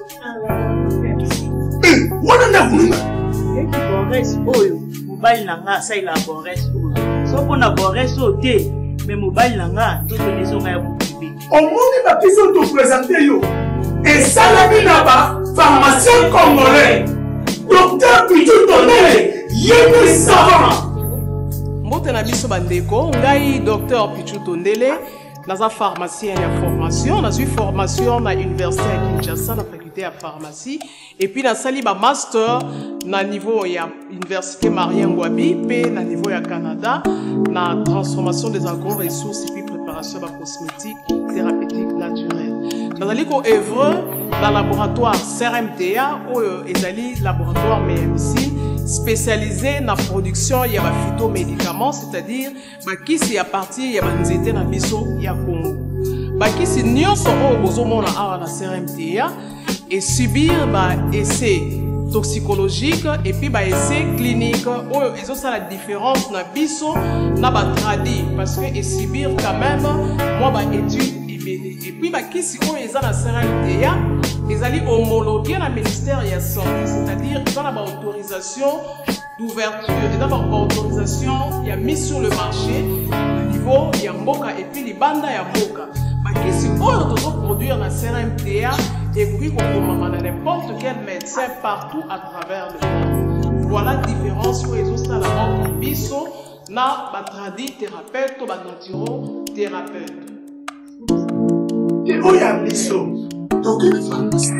Wana na kununga. Eki Boris oyo, mobile nanga sa ila Boris oyo. Soko na Boris ote, mais mobile nanga toto leso nga ya bukibi. Au monde va question te présenter yo. Et salami na ba pharmacien congolais. Docteur Pichu Tondele, yémi savant. Mbote na biso bandeko, ngai docteur Pichu Tondele. Dans la pharmacie, il y a formation. Dans une formation à l'université à Kinshasa, dans la faculté de pharmacie. Et puis, dans le master, dans le niveau de l'université Marianne Ngouabi, puis dans le niveau du Canada, dans la transformation des agro-ressources et puis préparation de la cosmétique thérapeutique naturelle. Dans le œuvre, dans le laboratoire CRMTA, ou le laboratoire MMC, spécialisé dans la production de phytomédicaments, c'est-à-dire qui c'est à partir de nzete na biso ya Congo. Qui c'est nyonso o bozomona awa na CRMTA et subir essai toxicologique et puis essai clinique ou ils ont ça la différence na biso na ba tradi parce que et subir quand même moi étude et puis qui si on est na CRMTA ils allaient homologuer le ministère de la santé, c'est-à-dire qu'ils ont la autorisation d'ouverture, ils ont la autorisation, il y a mis sur le marché, le niveau, il y a Mboka et puis les bandes, il y a Mboka. Ici, on doit produire la CRMTA et puis on n'importe quel médecin partout à travers le monde. Voilà la différence où ils ont ça la mort biso na batradi thérapeute ou batantiro thérapeute. Et où y a biso? Donc il est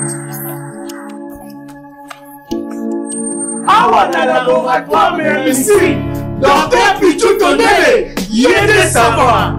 awa na laboratoire mais ici, Docteur Pichou Tondele, yéde savoir.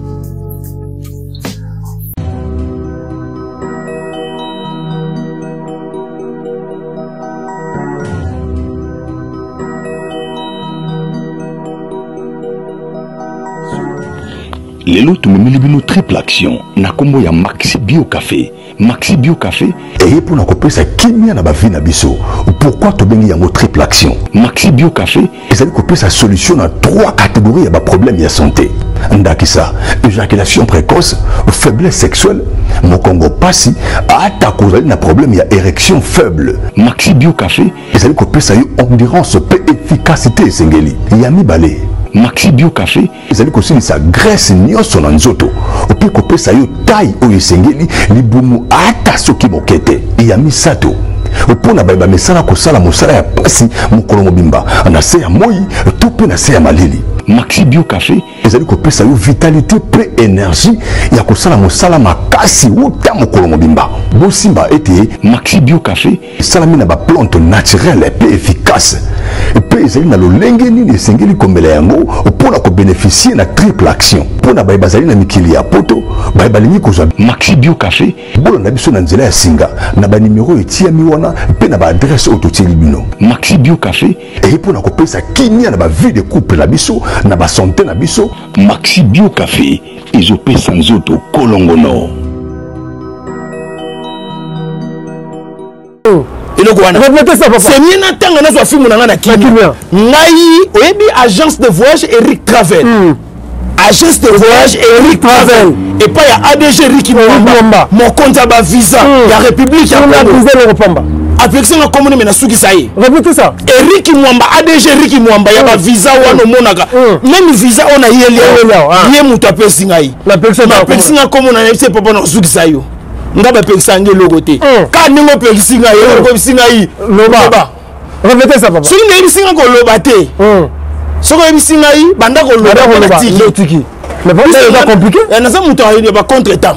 Lelo tumemili bino triple action na kombo ya Maxi Bio Café. Maxi Bio Café et pour na kopesa kimia na bavi na biso. Pourquoi to bengi yango triple action? Maxi Bio Café ezali kopesa solution na 3 catégories ya problèmes ya santé. Ndakisa, éjaculation précoce, faiblesse sexuelle, mokongo pasi, ata kozali na problème ya érection faible. Maxi Bio Café ezali kopesa yo endurance pe efficacité esengeli. Yami balé. Maxi Bio Café ezali kosilisa graisse nyonso na nzoto opi kopesa yo taille oyo esengeli libumu ata soki mokete ya misato opona bayeba mesala kosala mosala ya pasi mokolo mobimba na se ya moi to pe na se ya malili. Maxi Bio Café ezali kopesa yo vitalité pe énergie ya kosala mosala makasi uta mokolo mobimba. Bosimba ete Maxi Bio Café esalami na baplante naturelle pe efficace pe ezali na lolenge nini esengeli kombela yango mpona kobénéficier na triple action mpona bayeba bazali na mikili ya poto bayeba balingi kozwa Maxi Bio Café bolanda biso na nzela ya singa na banimero etiami wana mpe na baadresse oyo totieli bino. Maxi Bio Café eye mpona kopesa kimia na bavie de couple na biso na basanté na biso. Maxi Bio Café ezopesa nzoto kolongono. C'est mieux n'attendre na film na ngana kimia. Ngai oyebi agence de voyage Eric Travel. Agence de voyage Eric Travel. Et pas ya ADG Ricky Mwamba. Mon compte ba visa la République ya Congo. Avec ça, on a mis suki saï. Répétez ça. Eric Mwamba, ADG Eric Mwamba, y'a visa ou monaka. Même visa on a yé moutapé singaï. La personne comme on a laissé papa dans suki saï. Ngaba pexange logoté. Quand nous pexinga yo singaï. Loba. Répétez ça papa. Si nous singa ko lobaté. Si nous singaï, banda ko loba tiki. Mais pourquoi c'est pas compliqué? Na ça mouta il ba contre-temps.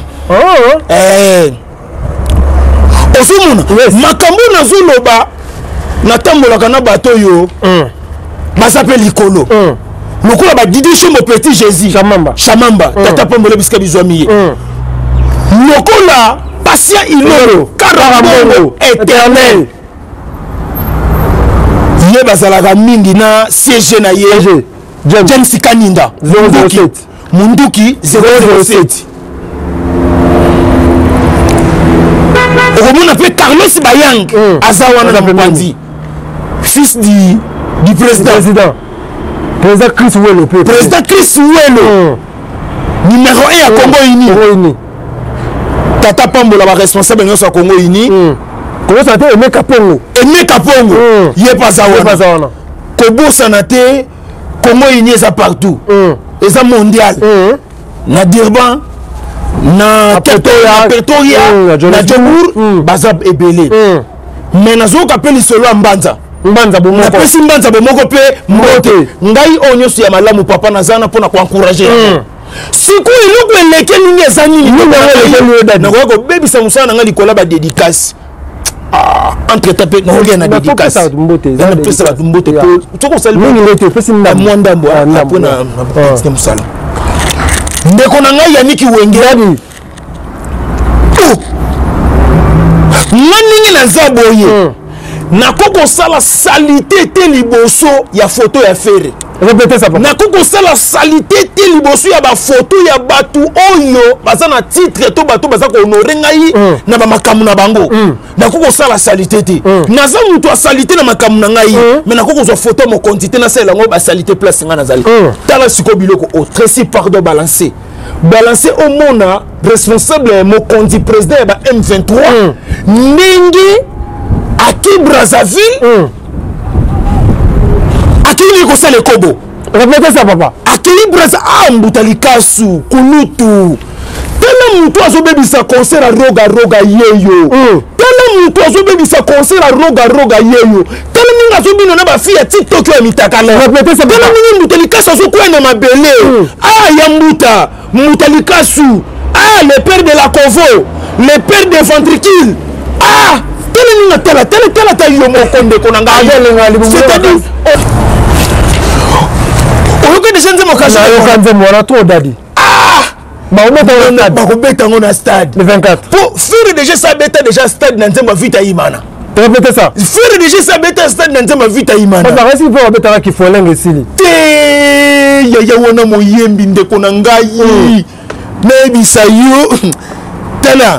Osumuna makambo nazoloba natambolaka na bato yo basape likolo lokola ba Didi chez mon petit Jésus Chamamba tata pombole biska bizwami lokola patient ilolo karamongo éternel ye bazalaka mingi na siège na ye James Kaninda 007 Munduki 007 on appelle Carlos Bayang Azawana Nampandi, fils du président. Président Chris Welo. Président Chris Welo. Numéro 1 à Congo Uni. Tata Pambola va responsable de Congo Uni. Comment ça s'appelle Aimé Kapongo? Aimé Kapongo. Il est pas Zawana. Kobo Sanate, Congo Uni est partout. Et ça mondial. Na Durban. Na Pretoria, na Jobour, Bazab ebele. Mais nazo kapeli solo Mbanza. Mbanza bomoko. Na pesi Mbanza bomoko pe mbote. Ngai onyo si ya malamu papa nazana pona ko encourager. Siku iloko eleke ningi ezani ni na ko baby samusana ngali kola ba dédicace. Entre tapé na olia na dédicace. Na pesa ba mbote ko. Toko sali mbote pesi na mwanda mbo apona na musala. Ndeko na ngai Yaniki Wengeni naningi na zaboye nakoko sala salité te liboso ya photo ya fere. Répétez ça papa. Nakoko sala salité te liboso ya ba photo ya batu oyo baza na titre to batu baza ko honorer ngai na ba makamu na bango. Nakoko sala salité te naza mutu a salité na makamu na ngai mais nakoko zo photo mo quantité na sala ngo ba salité place nga nazali. Tala siko biloko o tresi pardon balancer au monde responsable mo kondi président ba M23 ningi aki Brazzaville akili ko sale kobo. Répétez ça papa. Akili Brazzaville Mbutalikasu Kulutu tele mutu azobebisa concert à roga yeyo tala mutu azobebisa concert à roga yeyo tala mingi azobino na bafille ya TikTok ya mitakala tala mingi mutalikasu azokwenda mabele ya mutalikasu le père de la Convo le père des ventricules tala mingi tala ta yo mokonde konanga c'est-à-dire oyoka déjà nzemo kasha oyoka nzemo wana to dadi bakobeta ngo na stade le 24 pour faire déjà ça beta déjà stade na nzembo vita imana répétez ça faire déjà ça beta stade na nzembo vita imana parce que si vous beta la kifolenge sili te ya wana moyembi ndeko na ngai na ebisa yo tala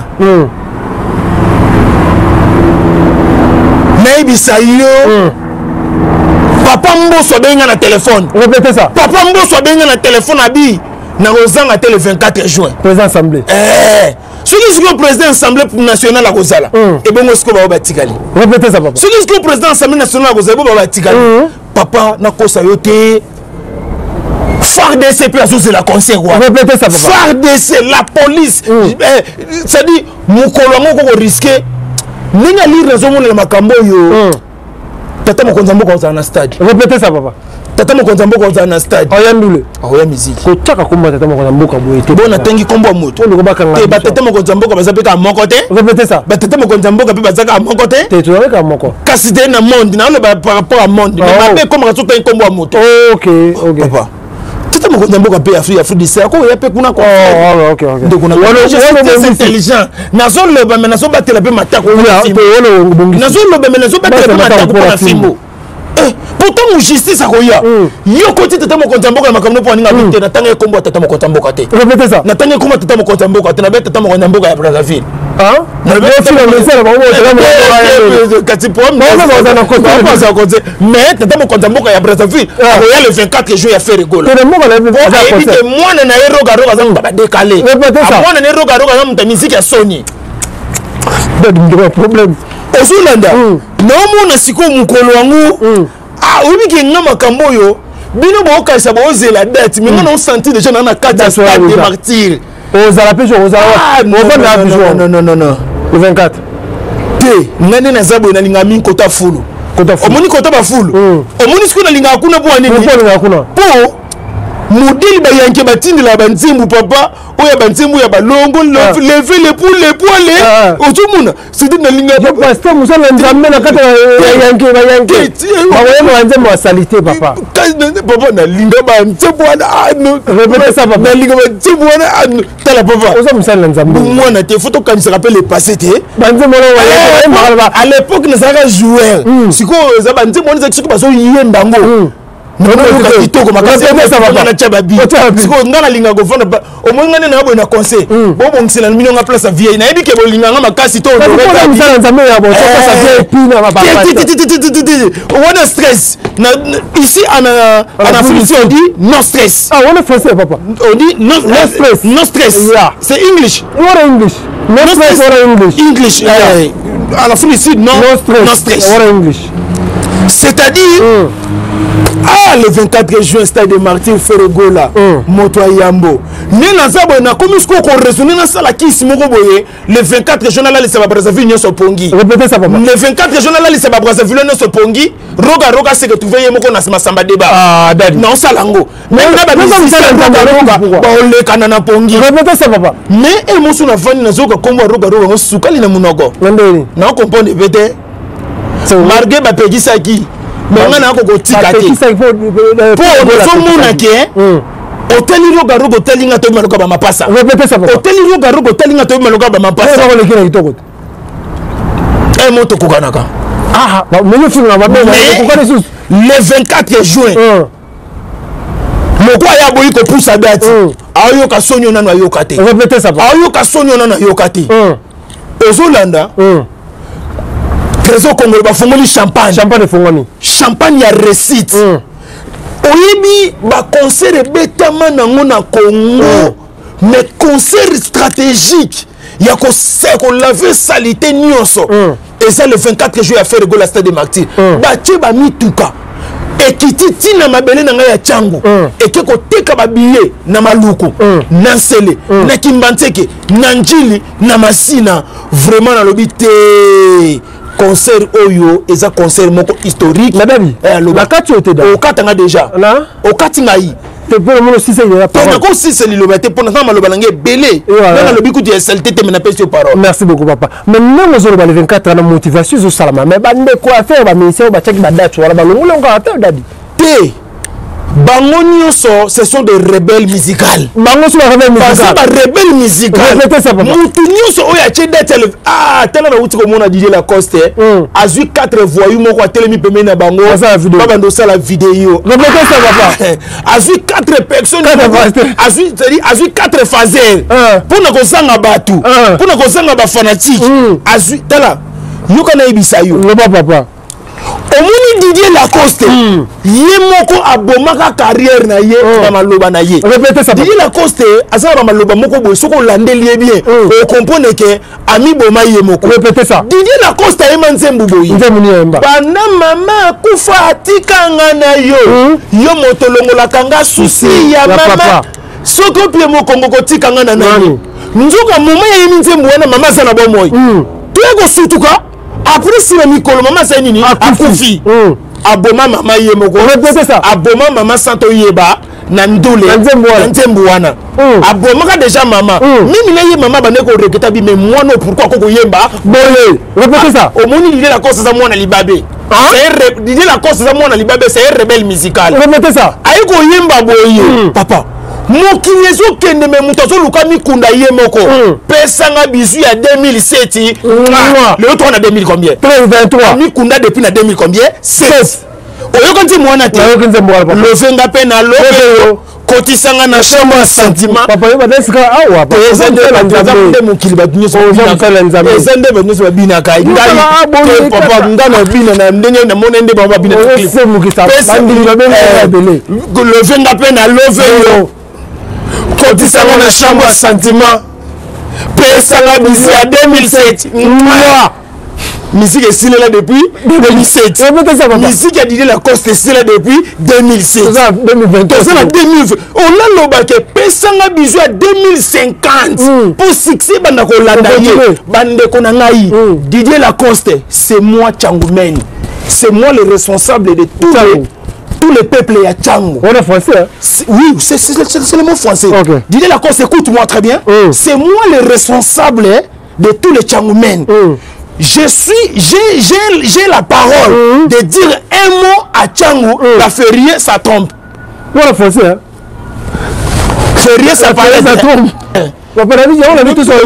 na ebisa yo papa mboso benga na téléphone répétez ça papa mboso benga na téléphone abi na rozanga le 24 juin président assemblée celui qui est président assemblée nationale à Rosala et bon ce que va batikali répétez ça papa celui qui est président assemblée nationale à Rosala va batikali papa na kosa yote phare DC peut associer la conseil roi répétez ça papa phare DC la police c'est dit mukolo ngo ko risquer ninga lire raison le makambo yo tata mokonza mboka za na stade répétez ça papa tata mokonza mboka za na stade oyandule oya musique ko taka komba tata mokonza mboka boye te bona tengi kombo moto on ko bakanga te ba tata mokonza mboka baza peka moko te répétez ça ba tata mokonza mboka pe baza ka moko te te to ka moko kasi te na monde na le par rapport à monde mais ba comme ka to kombo moto OK papa tata mokonza mboka pe Afrique du Sud ko ya pe kuna ko OK donc on a intelligent na zo le ba na zo batela pe matako na zo le ba na zo batela pe matako pour fimbo pourtant mon justice a koya yo côté tata mokonza mboka makamno po ninga bite na tanga kombo tata mokonza mboka te répétez ça na tanga kombo tata mokonza mboka te na beta tata mokonza mboka ya Brazzaville na beta na message ba mo kati po mais tata mokonza mboka ya Brazzaville koya le 24 juin ya faire rigolo te mboka na bita mwana na roga za mbaba décalé mwana na roga za mta musique ya Sony de problème ozulanda naomona sikoyo mokolo wangu oyebiki nga makambo oyo bino bookasa boozela date me nga na osenti déjà na kati ya stade de martyre ozala mpe jour ozala non le 24 te nga nde naza boye nalinga mingi kota fulu omoni kota bafulu omoni sikoyo nalingaka kuna mpo wanini mpo modeli bayanke batindela banzembu papa oyo banzembu ya balongo lever les poils ozomona c'est na linga pasteur musala nzambe na kata bayanke bawoyema banzembu basalite papa na linga banzembu wana répétez ça papa na linga banzembu wana tala papa oza musala nzambe mwana te faut tokanisaka mpe le passé te banzembu à l'époque nazalaka joueur sikoyo eza banzembu wana ezaki soki bazoyenda yango kitoko makasi tia babi sikoyo nga nalinga kofanda omoi na boye na conseil bobongisela mino nga place ya vieille nayebi ke bolinganga makasi to wana stress ici en Afrique on dit non stress on est français papa on dit non stress c'est English no stress English en Afrique Sud non stress c'est-à-dire le 24 juin stade de Martyr Ferregola moto yambo ne naza boye na komi siko ko raisonner na sala kisi moko boye le 24 juin la lisa ba Brazzaville nyoso pongi répétez ça papa le 24 juin la lisa ba Brazzaville nyoso pongi roga se retrouver yemoko na masamba débat dadi non salango mais na ba roga ba ole kanana pongi répétez ça papa mais e mosu na vani na zoka kombo roga ngo sukali na munoko ndeni na comprendre bete marge ba pegisaki mais on a encore tika te pour ozomona ke oteli roga oteli nga to maloka ba mapasa répétez ça papa oteli roga oteli nga to maloka ba mapasa ça va le kina kitoko moto kokanaka mais film na mabe kokana sus le 24 juin moko ya boyi ko pousa date ayoka sonyo nano ayoka te répétez ça papa ayoka sonyo nano ayoka te ozolanda trésor congolais bafungoli champagne efungwani champagne ya récite oyebi baconcert ebetama nango na Congo mais concert stratégique ya kolave salite nyonso eza le 24 juillet ya faire go la stade de Martyr batie bamituka ekiti tina mabele na ngai ya Tchango eke koteka babillet na maluku na nsele na kimbanteke na njili na masina vraiment na lobi te concert oyo eza concert moko historique madame la kati oteda okatanga déjà okati ngai te pour le aussi c'est la parole on a aussi c'est le bête pour na maloba nangé belé na lobi ku di SLT te na pesi parole. Merci beaucoup papa maintenant nous allons le 24 ans motivation zo salama mais bande quoi faire ba ministère ba check ba date wala ba longo longo ata dadi te bango nyonso ce sont des rebelles musicales. Bango sont des rebelles musicales. Ba rebelles musicales. Répétez ça papa. Mutu nyonso oyo ache date tellement na uti ko mona DJ Lacoste azui 4 voyous moko atelemi pembe na bango ba bando sala vidéo. Répétez ça papa. Azui 4 personnes azui 4 phasers pour na kozanga batu pour na kozanga ba fanatique azui tala yoka na ibisa yo le papa. Omoni Didier Lacoste ye moko abomaka carrière na ye na maloba na ye. Répétez ça. Didier Lacoste azala maloba moko boy soko landeli bien o comprendre que ami boma ye moko. Répétez ça. Didier Lacoste ayema nzembu boy. Nzembu yemba. Bana mama kufa atikanga na yo. Yo motolongola kanga susi ya mama. Soko pie mo Kongo kotikanga na nani. Nzuka mama ye nzembu wana mama zana bomoy. Tuego sutuka après si le mikolo maman c'est nini akufi aboma mama ye moko répétez ça aboma maman santo yeba na ndule nzembo wana aboma ka déjà maman mimi na ye maman bande ko reketa bi mais moi non pourquoi ko yemba bolé répétez ça au moni Didier Lacoste ça moi na libabe c'est Didier Lacoste ça moi na libabe c'est un rebelle musical répétez ça ayi ko yemba boye papa mokili ezokende me moto azoluka mikunda ye moko pesanga bizu ya 2007 le autre on a 2000 combien 2023 mikunda depuis na 2000 combien 16 oyoka nti mwana te lovenga pe na lobe kotisanga na chambre ya sentiment papa yo badesika awa papa ezande mokili badunyeso ezande badunyeso babinaka papa ngana bina na ndenge na mona nde baba bina lovenga pe na love yo kotisanga na chambre ya sentiment pesanga bisi ya 2007 musique est là depuis 2007 musique a Didier Lacoste est là depuis 2007 2020 on a l'obake pesanga biso à 2050 pour succès banda ko landa ye bande ko na ngai Didier Lacoste c'est moi Tchangoumen c'est moi le responsable de tous les peuples à Tchango. On est français oui c'est le mot français Didier Lacoste écoute-moi très bien c'est moi le responsable de tous les Tchangoumen j'ai la parole de dire un mot à Tchango, la Ferrier ça tombe. Voilà français hein. Ferrier ça parle ça tombe. On a vu tout ça.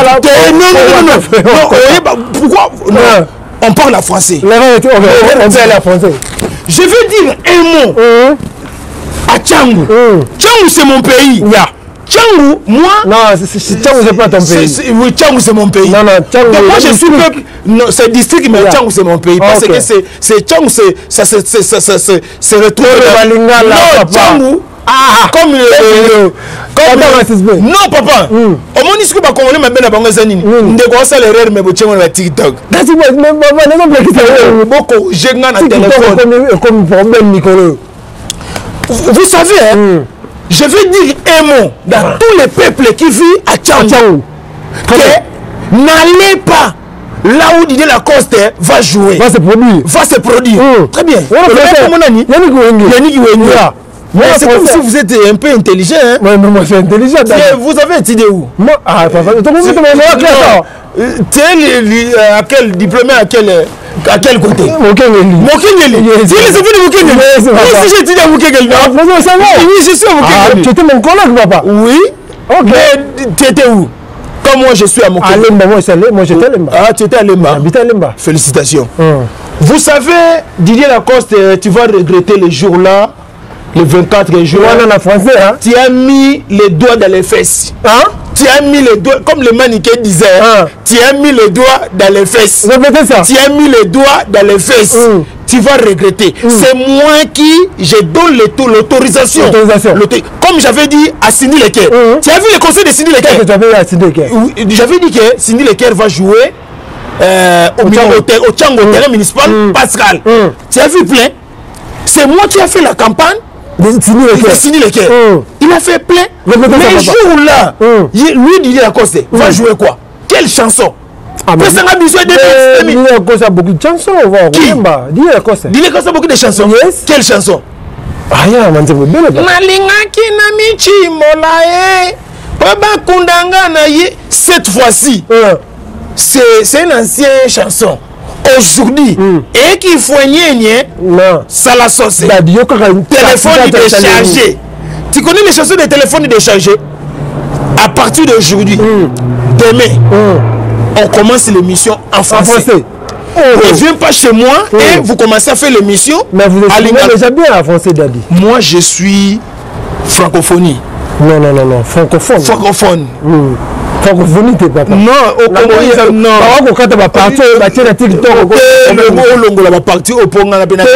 Non, pourquoi on parle en français. On parle en français. Je veux dire un mot à Tchango. Tchango c'est mon pays. Tchango, moi... Non, Tchango c'est pas ton pays. Oui, Tchango c'est mon pays. Non, Tchango... Donc moi je suis peuple... Non, c'est district, mais Tchango c'est mon pays. Parce que c'est Tchango, c'est retrouvé... Non, Tchango... Comme non papa au moins ce que ba congolais mabena bango zanini ndeko ça l'erreur mais bo tchengo na TikTok kasi boko jenga na téléphone comme problème Nicolas. Vous savez je veux dire un mot dans tous les peuples qui vivent à Tchango que n'allez pas là où Didier Lacoste va jouer va se produire très bien Yannick Wengi c'est comme si vous êtes un peu intelligent hein? Ouais, mais moi je suis intelligent. Vous avez étudié où? Moi, papa, à quel diplômé à quel côté? Mokengeli. Si les études de Mokengeli. Oui, si j'ai étudié à Mokengeli. Oui, je suis à Mokengeli. Tu étais mon collègue, papa? Oui. Ok. Tu étais où? Comme moi, je suis à Mokengeli. À Lemba, moi j'étais à Lemba. Ah, tu étais à Lemba. J'habitais à Lemba. Félicitations. Vous savez, Didier Lacoste, tu vas regretter les jours-là. Le 24 juin, hein? Tu as mis les doigts dans les fesses. Hein? Tu as mis les doigts, comme le mannequin disait, tu as mis les doigts dans les fesses. Répétez ça. Tu as mis les doigts dans les fesses. Tu vas regretter. C'est moi qui, je donne l'autorisation. Comme j'avais dit à Cindy Leker. Tu as vu le conseil de Cindy Leker? J'avais dit que Cindy Leker va jouer au Tchango, terrain municipal Pascal. Tu as vu plein? C'est moi qui a fait la campagne. Dessiner le cœur. Il a fait plein. Mais le jour là, lui dit à cause, va jouer quoi? Quelle chanson? Parce qu'on a besoin de Dile a beaucoup de chansons. Dile a beaucoup de chansons. Quelle chanson? Rien, Nalingaki na michimola Baba Kundanga na ye. Cette fois-ci, c'est une ancienne chanson. Aujourd'hui, et qu'il faut ça la sauce. Téléphone déchargé. Tu connais les chansons de téléphone déchargé? À partir d'aujourd'hui, demain, on commence l'émission en français. Ne viens pas chez moi et vous commencez à faire l'émission. Mais vous êtes déjà bien en français, Daddy. Moi, je suis francophonie. Non, francophone. Francophone. Francophonie, t'es pas. Non, au Congo, non. Quand tu vas partir, tu vas tirer TikTok. Le va partir au Ponga la Bénin.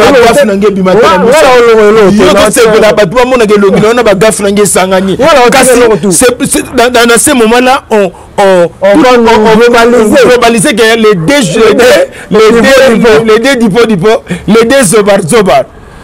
Dans ce moment-là, on globalisait les deux zobar.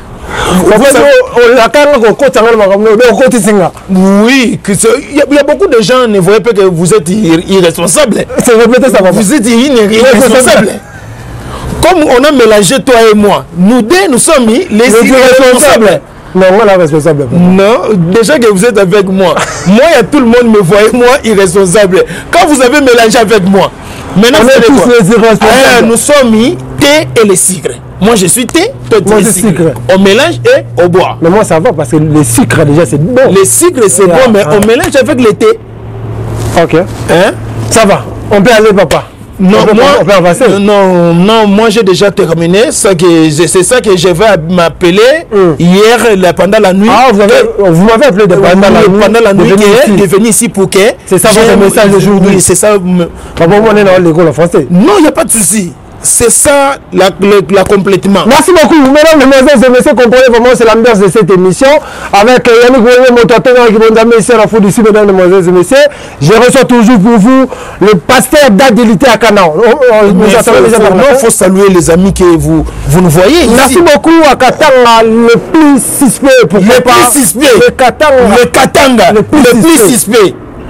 Oui, il y a beaucoup de gens ne voyaient pas que vous êtes irresponsable. Vous êtes irresponsable. Comme on a mélangé toi et moi, nous deux, nous sommes les irresponsables. Non, on est responsable. Non, déjà que vous êtes avec moi, moi et tout le monde me voyait moi irresponsable. Quand vous avez mélangé avec moi, maintenant on est tous les irresponsables. Nous sommes thé et les sucres. Moi je suis thé, toi tu es sucre. On mélange et on boit. Mais moi ça va parce que les sucres déjà c'est bon. Les sucres c'est bon, mais on mélange avec le thé. Ok. Hein? Ça va. On peut aller, papa. Non, non, moi j'ai déjà terminé. C'est ça que je vais m'appeler hier pendant la nuit. Ah, vous m'avez appelé pendant la nuit de venir ici pour que. C'est ça votre message d'aujourd'hui. Oui, c'est ça. Papa, on est dans l'école en français. Non, il n'y a pas de souci. C'est ça la complètement. Merci beaucoup. Mesdames, mesdemoiselles et messieurs, comprenez vraiment c'est l'ambiance de cette émission. Avec Yannick Woué, Mototenga, qui vont amener ici à la foule d'ici, mesdames, mesdemoiselles et messieurs. Je reçois toujours pour vous le pasteur d'Adélité à Canaan. Il faut saluer les amis que vous nous voyez ici. Merci beaucoup à Katanga, le plus suspect. Le plus suspect. Le Katanga. Le plus suspect.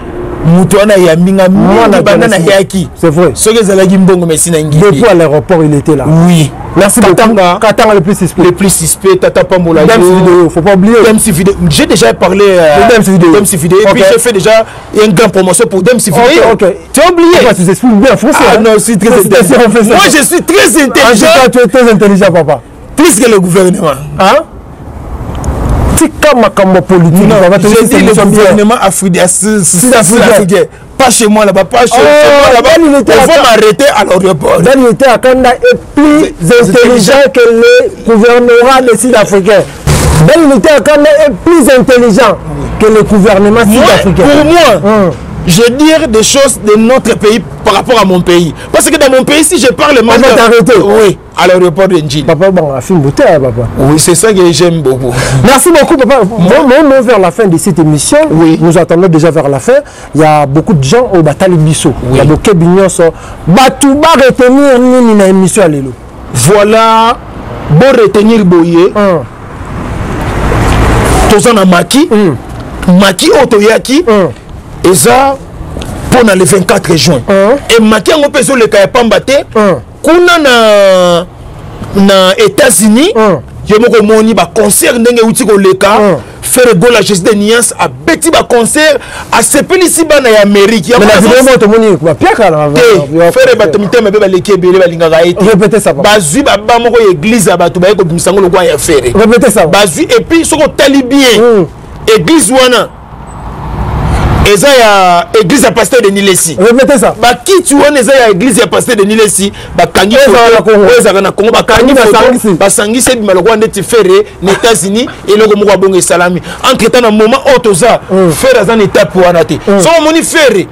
C'est vrai. Depuis à l'aéroport, il était là. Oui. Merci beaucoup. Katanga le plus suspect. Le plus suspect, Tata Pambola. Vidéo, faut pas oublier. J'ai déjà parlé de Dempsey Vidéo. Et puis j'ai fait déjà une grande promotion pour Dempsey Vidéo. Tu as oublié. Tu t'exprimes bien français. Ah non, je suis très intelligent. Moi, je suis très intelligent. Tu es très intelligent, papa. Plus que le gouvernement. Hein? Comme politique. Non, j'ai dit le gouvernement africain. Pas chez moi là-bas, pas chez moi là-bas. On va m'arrêter à l'aéroport. Daniel Akanda est plus intelligent que le gouvernement des Sud-Africains. Daniel Akanda est plus intelligent que le gouvernement sud-africain. Pour moi, je vais dire des choses de notre pays par rapport à mon pays. Parce que dans mon pays, si je parle mal, on va t'arrêter. Oui, à l'aéroport de Ndjin. Papa, bon, à film bouteille, papa. Oui, c'est ça que j'aime beaucoup. Merci beaucoup, papa. Moi, vers la fin de cette émission, nous attendons déjà vers la fin. Il y a beaucoup de gens au Batali Bisso. Il y a beaucoup de gens qui Batouba retenir une émission à l'élo. Voilà, bon retenir Boye. Tozana Maki. Maki Otoyaki. Et ça, pendant le 24 juin. Et Maki a fait le Kayapambate. Kuna na États-Unis. Il y a un concert faire la geste de nuance à petit concert à ce pays ici en Amérique. Mais la vidéo répétez ça. Bazui baba moko église à batu ba ko bisango lo kwa ya faire. Répétez ça. Bazui et puis soko tali bien. Église wana. Eza ya église ya pasteur de Nilesi. Répétez ça. Ba ki tu wana eza ya église ya pasteur de Nilesi, ba kangi eza na Congo ba kangi ba sangi se bima lokwa ndeti fere na États-Unis et loko moko bongo salami. Entre temps na moment otoza faire za étape wana te. So moni fere.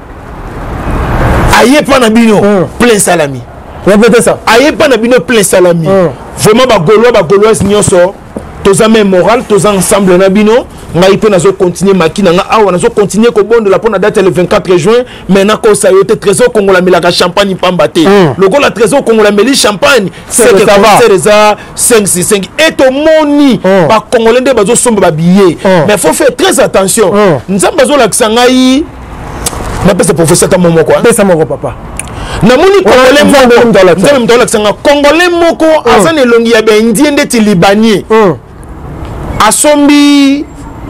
Aye pa na bino plein salami. Répétez ça. Aye pa na bino plein salami. Vraiment ba gaulois nyonso toza même moral toza ensemble na bino ngai pe nazo continuer makina nga awa nazo continuer ko bonde la pona date le 24 juin mais na ko sa yote trésor Congo la melaka champagne pamba te logo la trésor Congo la meli champagne c'est que concert ça 565 et to moni ba congolais de bazo somba ba billet mais faut faire très attention nzamba bazo la ngai na pesa professeur ta momo quoi pesa moko papa na moni congolais moko congolais moko azan elongi ya ba indien de libanais asombi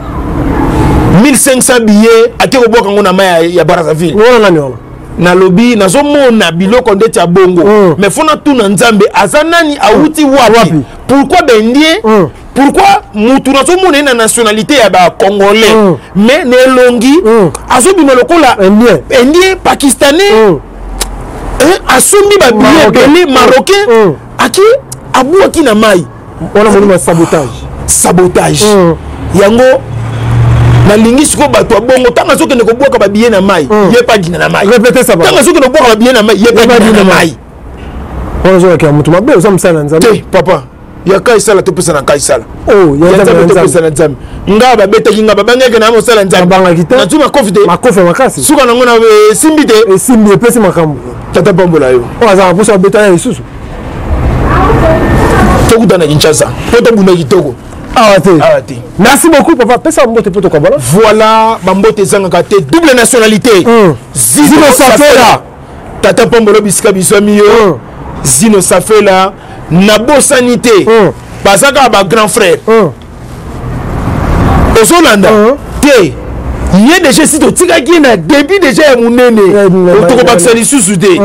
1500 billets ati ko boka ngona ma ya Brazzaville na lobby nazomona biloko ndeti ya bongo mais fona tuna nzambe azanani awuti wapi pourquoi bendie pourquoi mutu nazomona na nationalité ya ba congolais mais ne longi azobima lokola indien pakistanais asombi ba billet belé marocain aki abuaki na mai on a moni sabotage yango nalingi siko bato bongo tanga soki ne ko boka ba billet na mai ye pa dina na mai répétez ça tanga soki ne boka ba billet na mai ye pa dina na mai on zo ka mutu mabe zo msala nzambe papa ya kai sala to pesa na kai sala ya nzambe to pesa na nzambe nga ba beta kinga ba bangeke na mo sala nzambe banga kita na tuma kofite makofe makasi suka na ngona simbite simbi pesa makambo tata pambola yo o za pusa beta ya isusu to kutana Kinshasa poto bunda kitoko. Merci beaucoup papa. Pesa mbote poto kabala. Voilà, bambote zanga te double nationalité. Zino Safela. Tata Pambolo bisika biswami yo. Zino Safela na sanité. Basaka ba grand frère. Ozolanda. Te. Yé déjà si to tika ki na début déjà munene. Otoko baksali susude.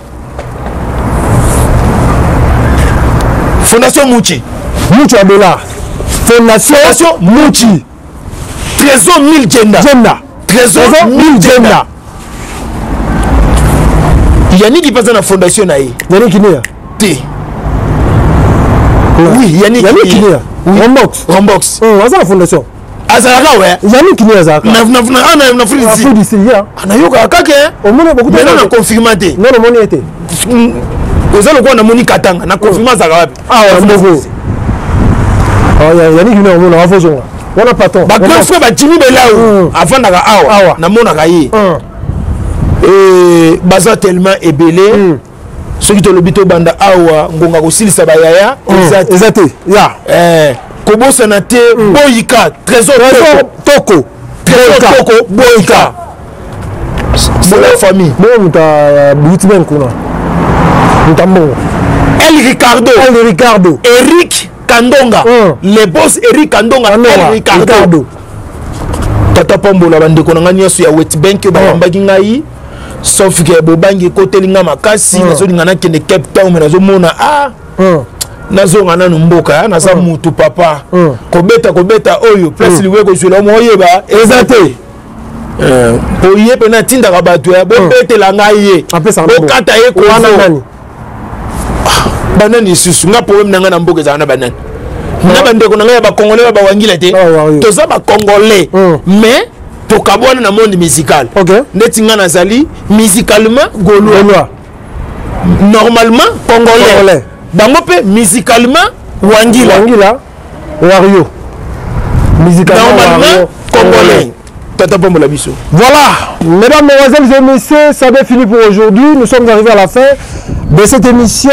Fondation Mouchi. Mouchi Adola. Fondation Mouchi. Trésor 1000 Jenda. Trésor 1000 Jenda. Yannick qui passe dans la fondation naïe. Yannick qui n'est. T. Oui, Yannick qui n'est. Rombox. On va la fondation. Azaraka ouais. Yannick qui n'est Azaraka. Na Fudi d'ici ya. Anayoka kake. Au moins beaucoup de gens ont confirmé. Non, le monde était. Vous allez voir na moni katanga na confirmé Azaraka. Ah ouais, Mbogo. Ah Yannick qui n'est au monde à Fozon. On a pas tant. Ba grand frère ba Jimmy Belao avant daga awa na mona kayi. Et baza tellement ébélé. Ceux qui te le bito banda awa ngonga ko silisa ba yaya exact ya kobo sanate boyika trésor toko boyika c'est la famille bon muta bitben kuna mutambo El Ricardo Eric Kandonga le boss Eric Kandonga El Ricardo tata Pambola bande ko nga nyaso ya Wetbank ba mbaki ngai sauf que bobangi côté linga makasi nazo lingana kende Cape Town mais nazo mona nazo ngana mboka naza mutu papa kobeta oyo place liwe ko jula mo yeba ezate boye pena tinda ka batu ya bobete la ngai bokata ye ko wana nani banani susu nga problème nanga na mboka za na banani na bande ko nanga ba congolais ba wangila te toza ba congolais mais tokabwana na monde musical ndeti nga nazali musicalement gaulois normalement congolais bango pe musicalement wangila wario musicalement normalement congolais tata Pambola biso. Voilà, mesdames, mesdemoiselles et messieurs, ça va fini pour aujourd'hui. Nous sommes arrivés à la fin de cette émission.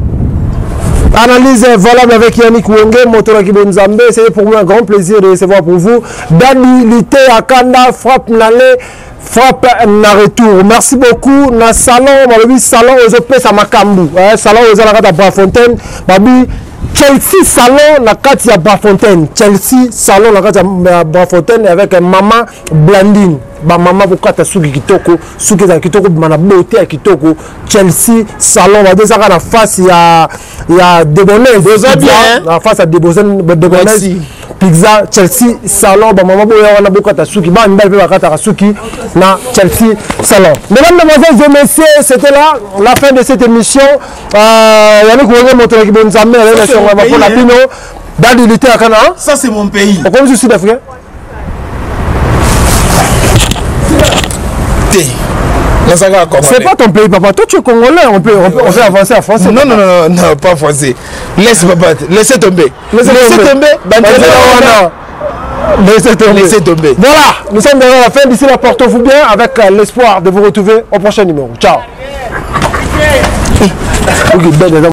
Analyse valable avec Yannick Wenge, Motora Kibonzambe. C'est pour moi un grand plaisir de recevoir pour vous Dadi Lité Akanda, frappe Nale, frappe na retour. Merci beaucoup. Na salon, ma salon aux OP Samakambu. Salon aux Alakata à Brafontaine. Babi Chelsea salon la carte à Brafontaine. Chelsea salon la carte à Brafontaine avec maman Blandine. Ba maman pour kata suki kitoko, suki za kitoko mana beauté à kitoko. Chelsea salon va déjà la face il y a Debonnaise, la face à Debonnaise. Pizza Chelsea salon ba maman boya wana bokata suki ba mbal pe bakata suki na Chelsea salon. Mesdames, mesdemoiselles et messieurs, c'était là la fin de cette émission. Yannick Wenge Motora Kibonzambe avec son va pour la pino Dadi Lité Akana. Ça c'est mon pays. Pourquoi je suis d'Afrique? C'est pas ton pays, papa. Toi, tu es congolais. On peut avancer en français. Non, pas français. Laisse papa. Laissez tomber. Laissez tomber. Laissez tomber. Voilà, nous sommes derrière la fin. D'ici là, portez-vous bien avec l'espoir de vous retrouver au prochain numéro. Ciao.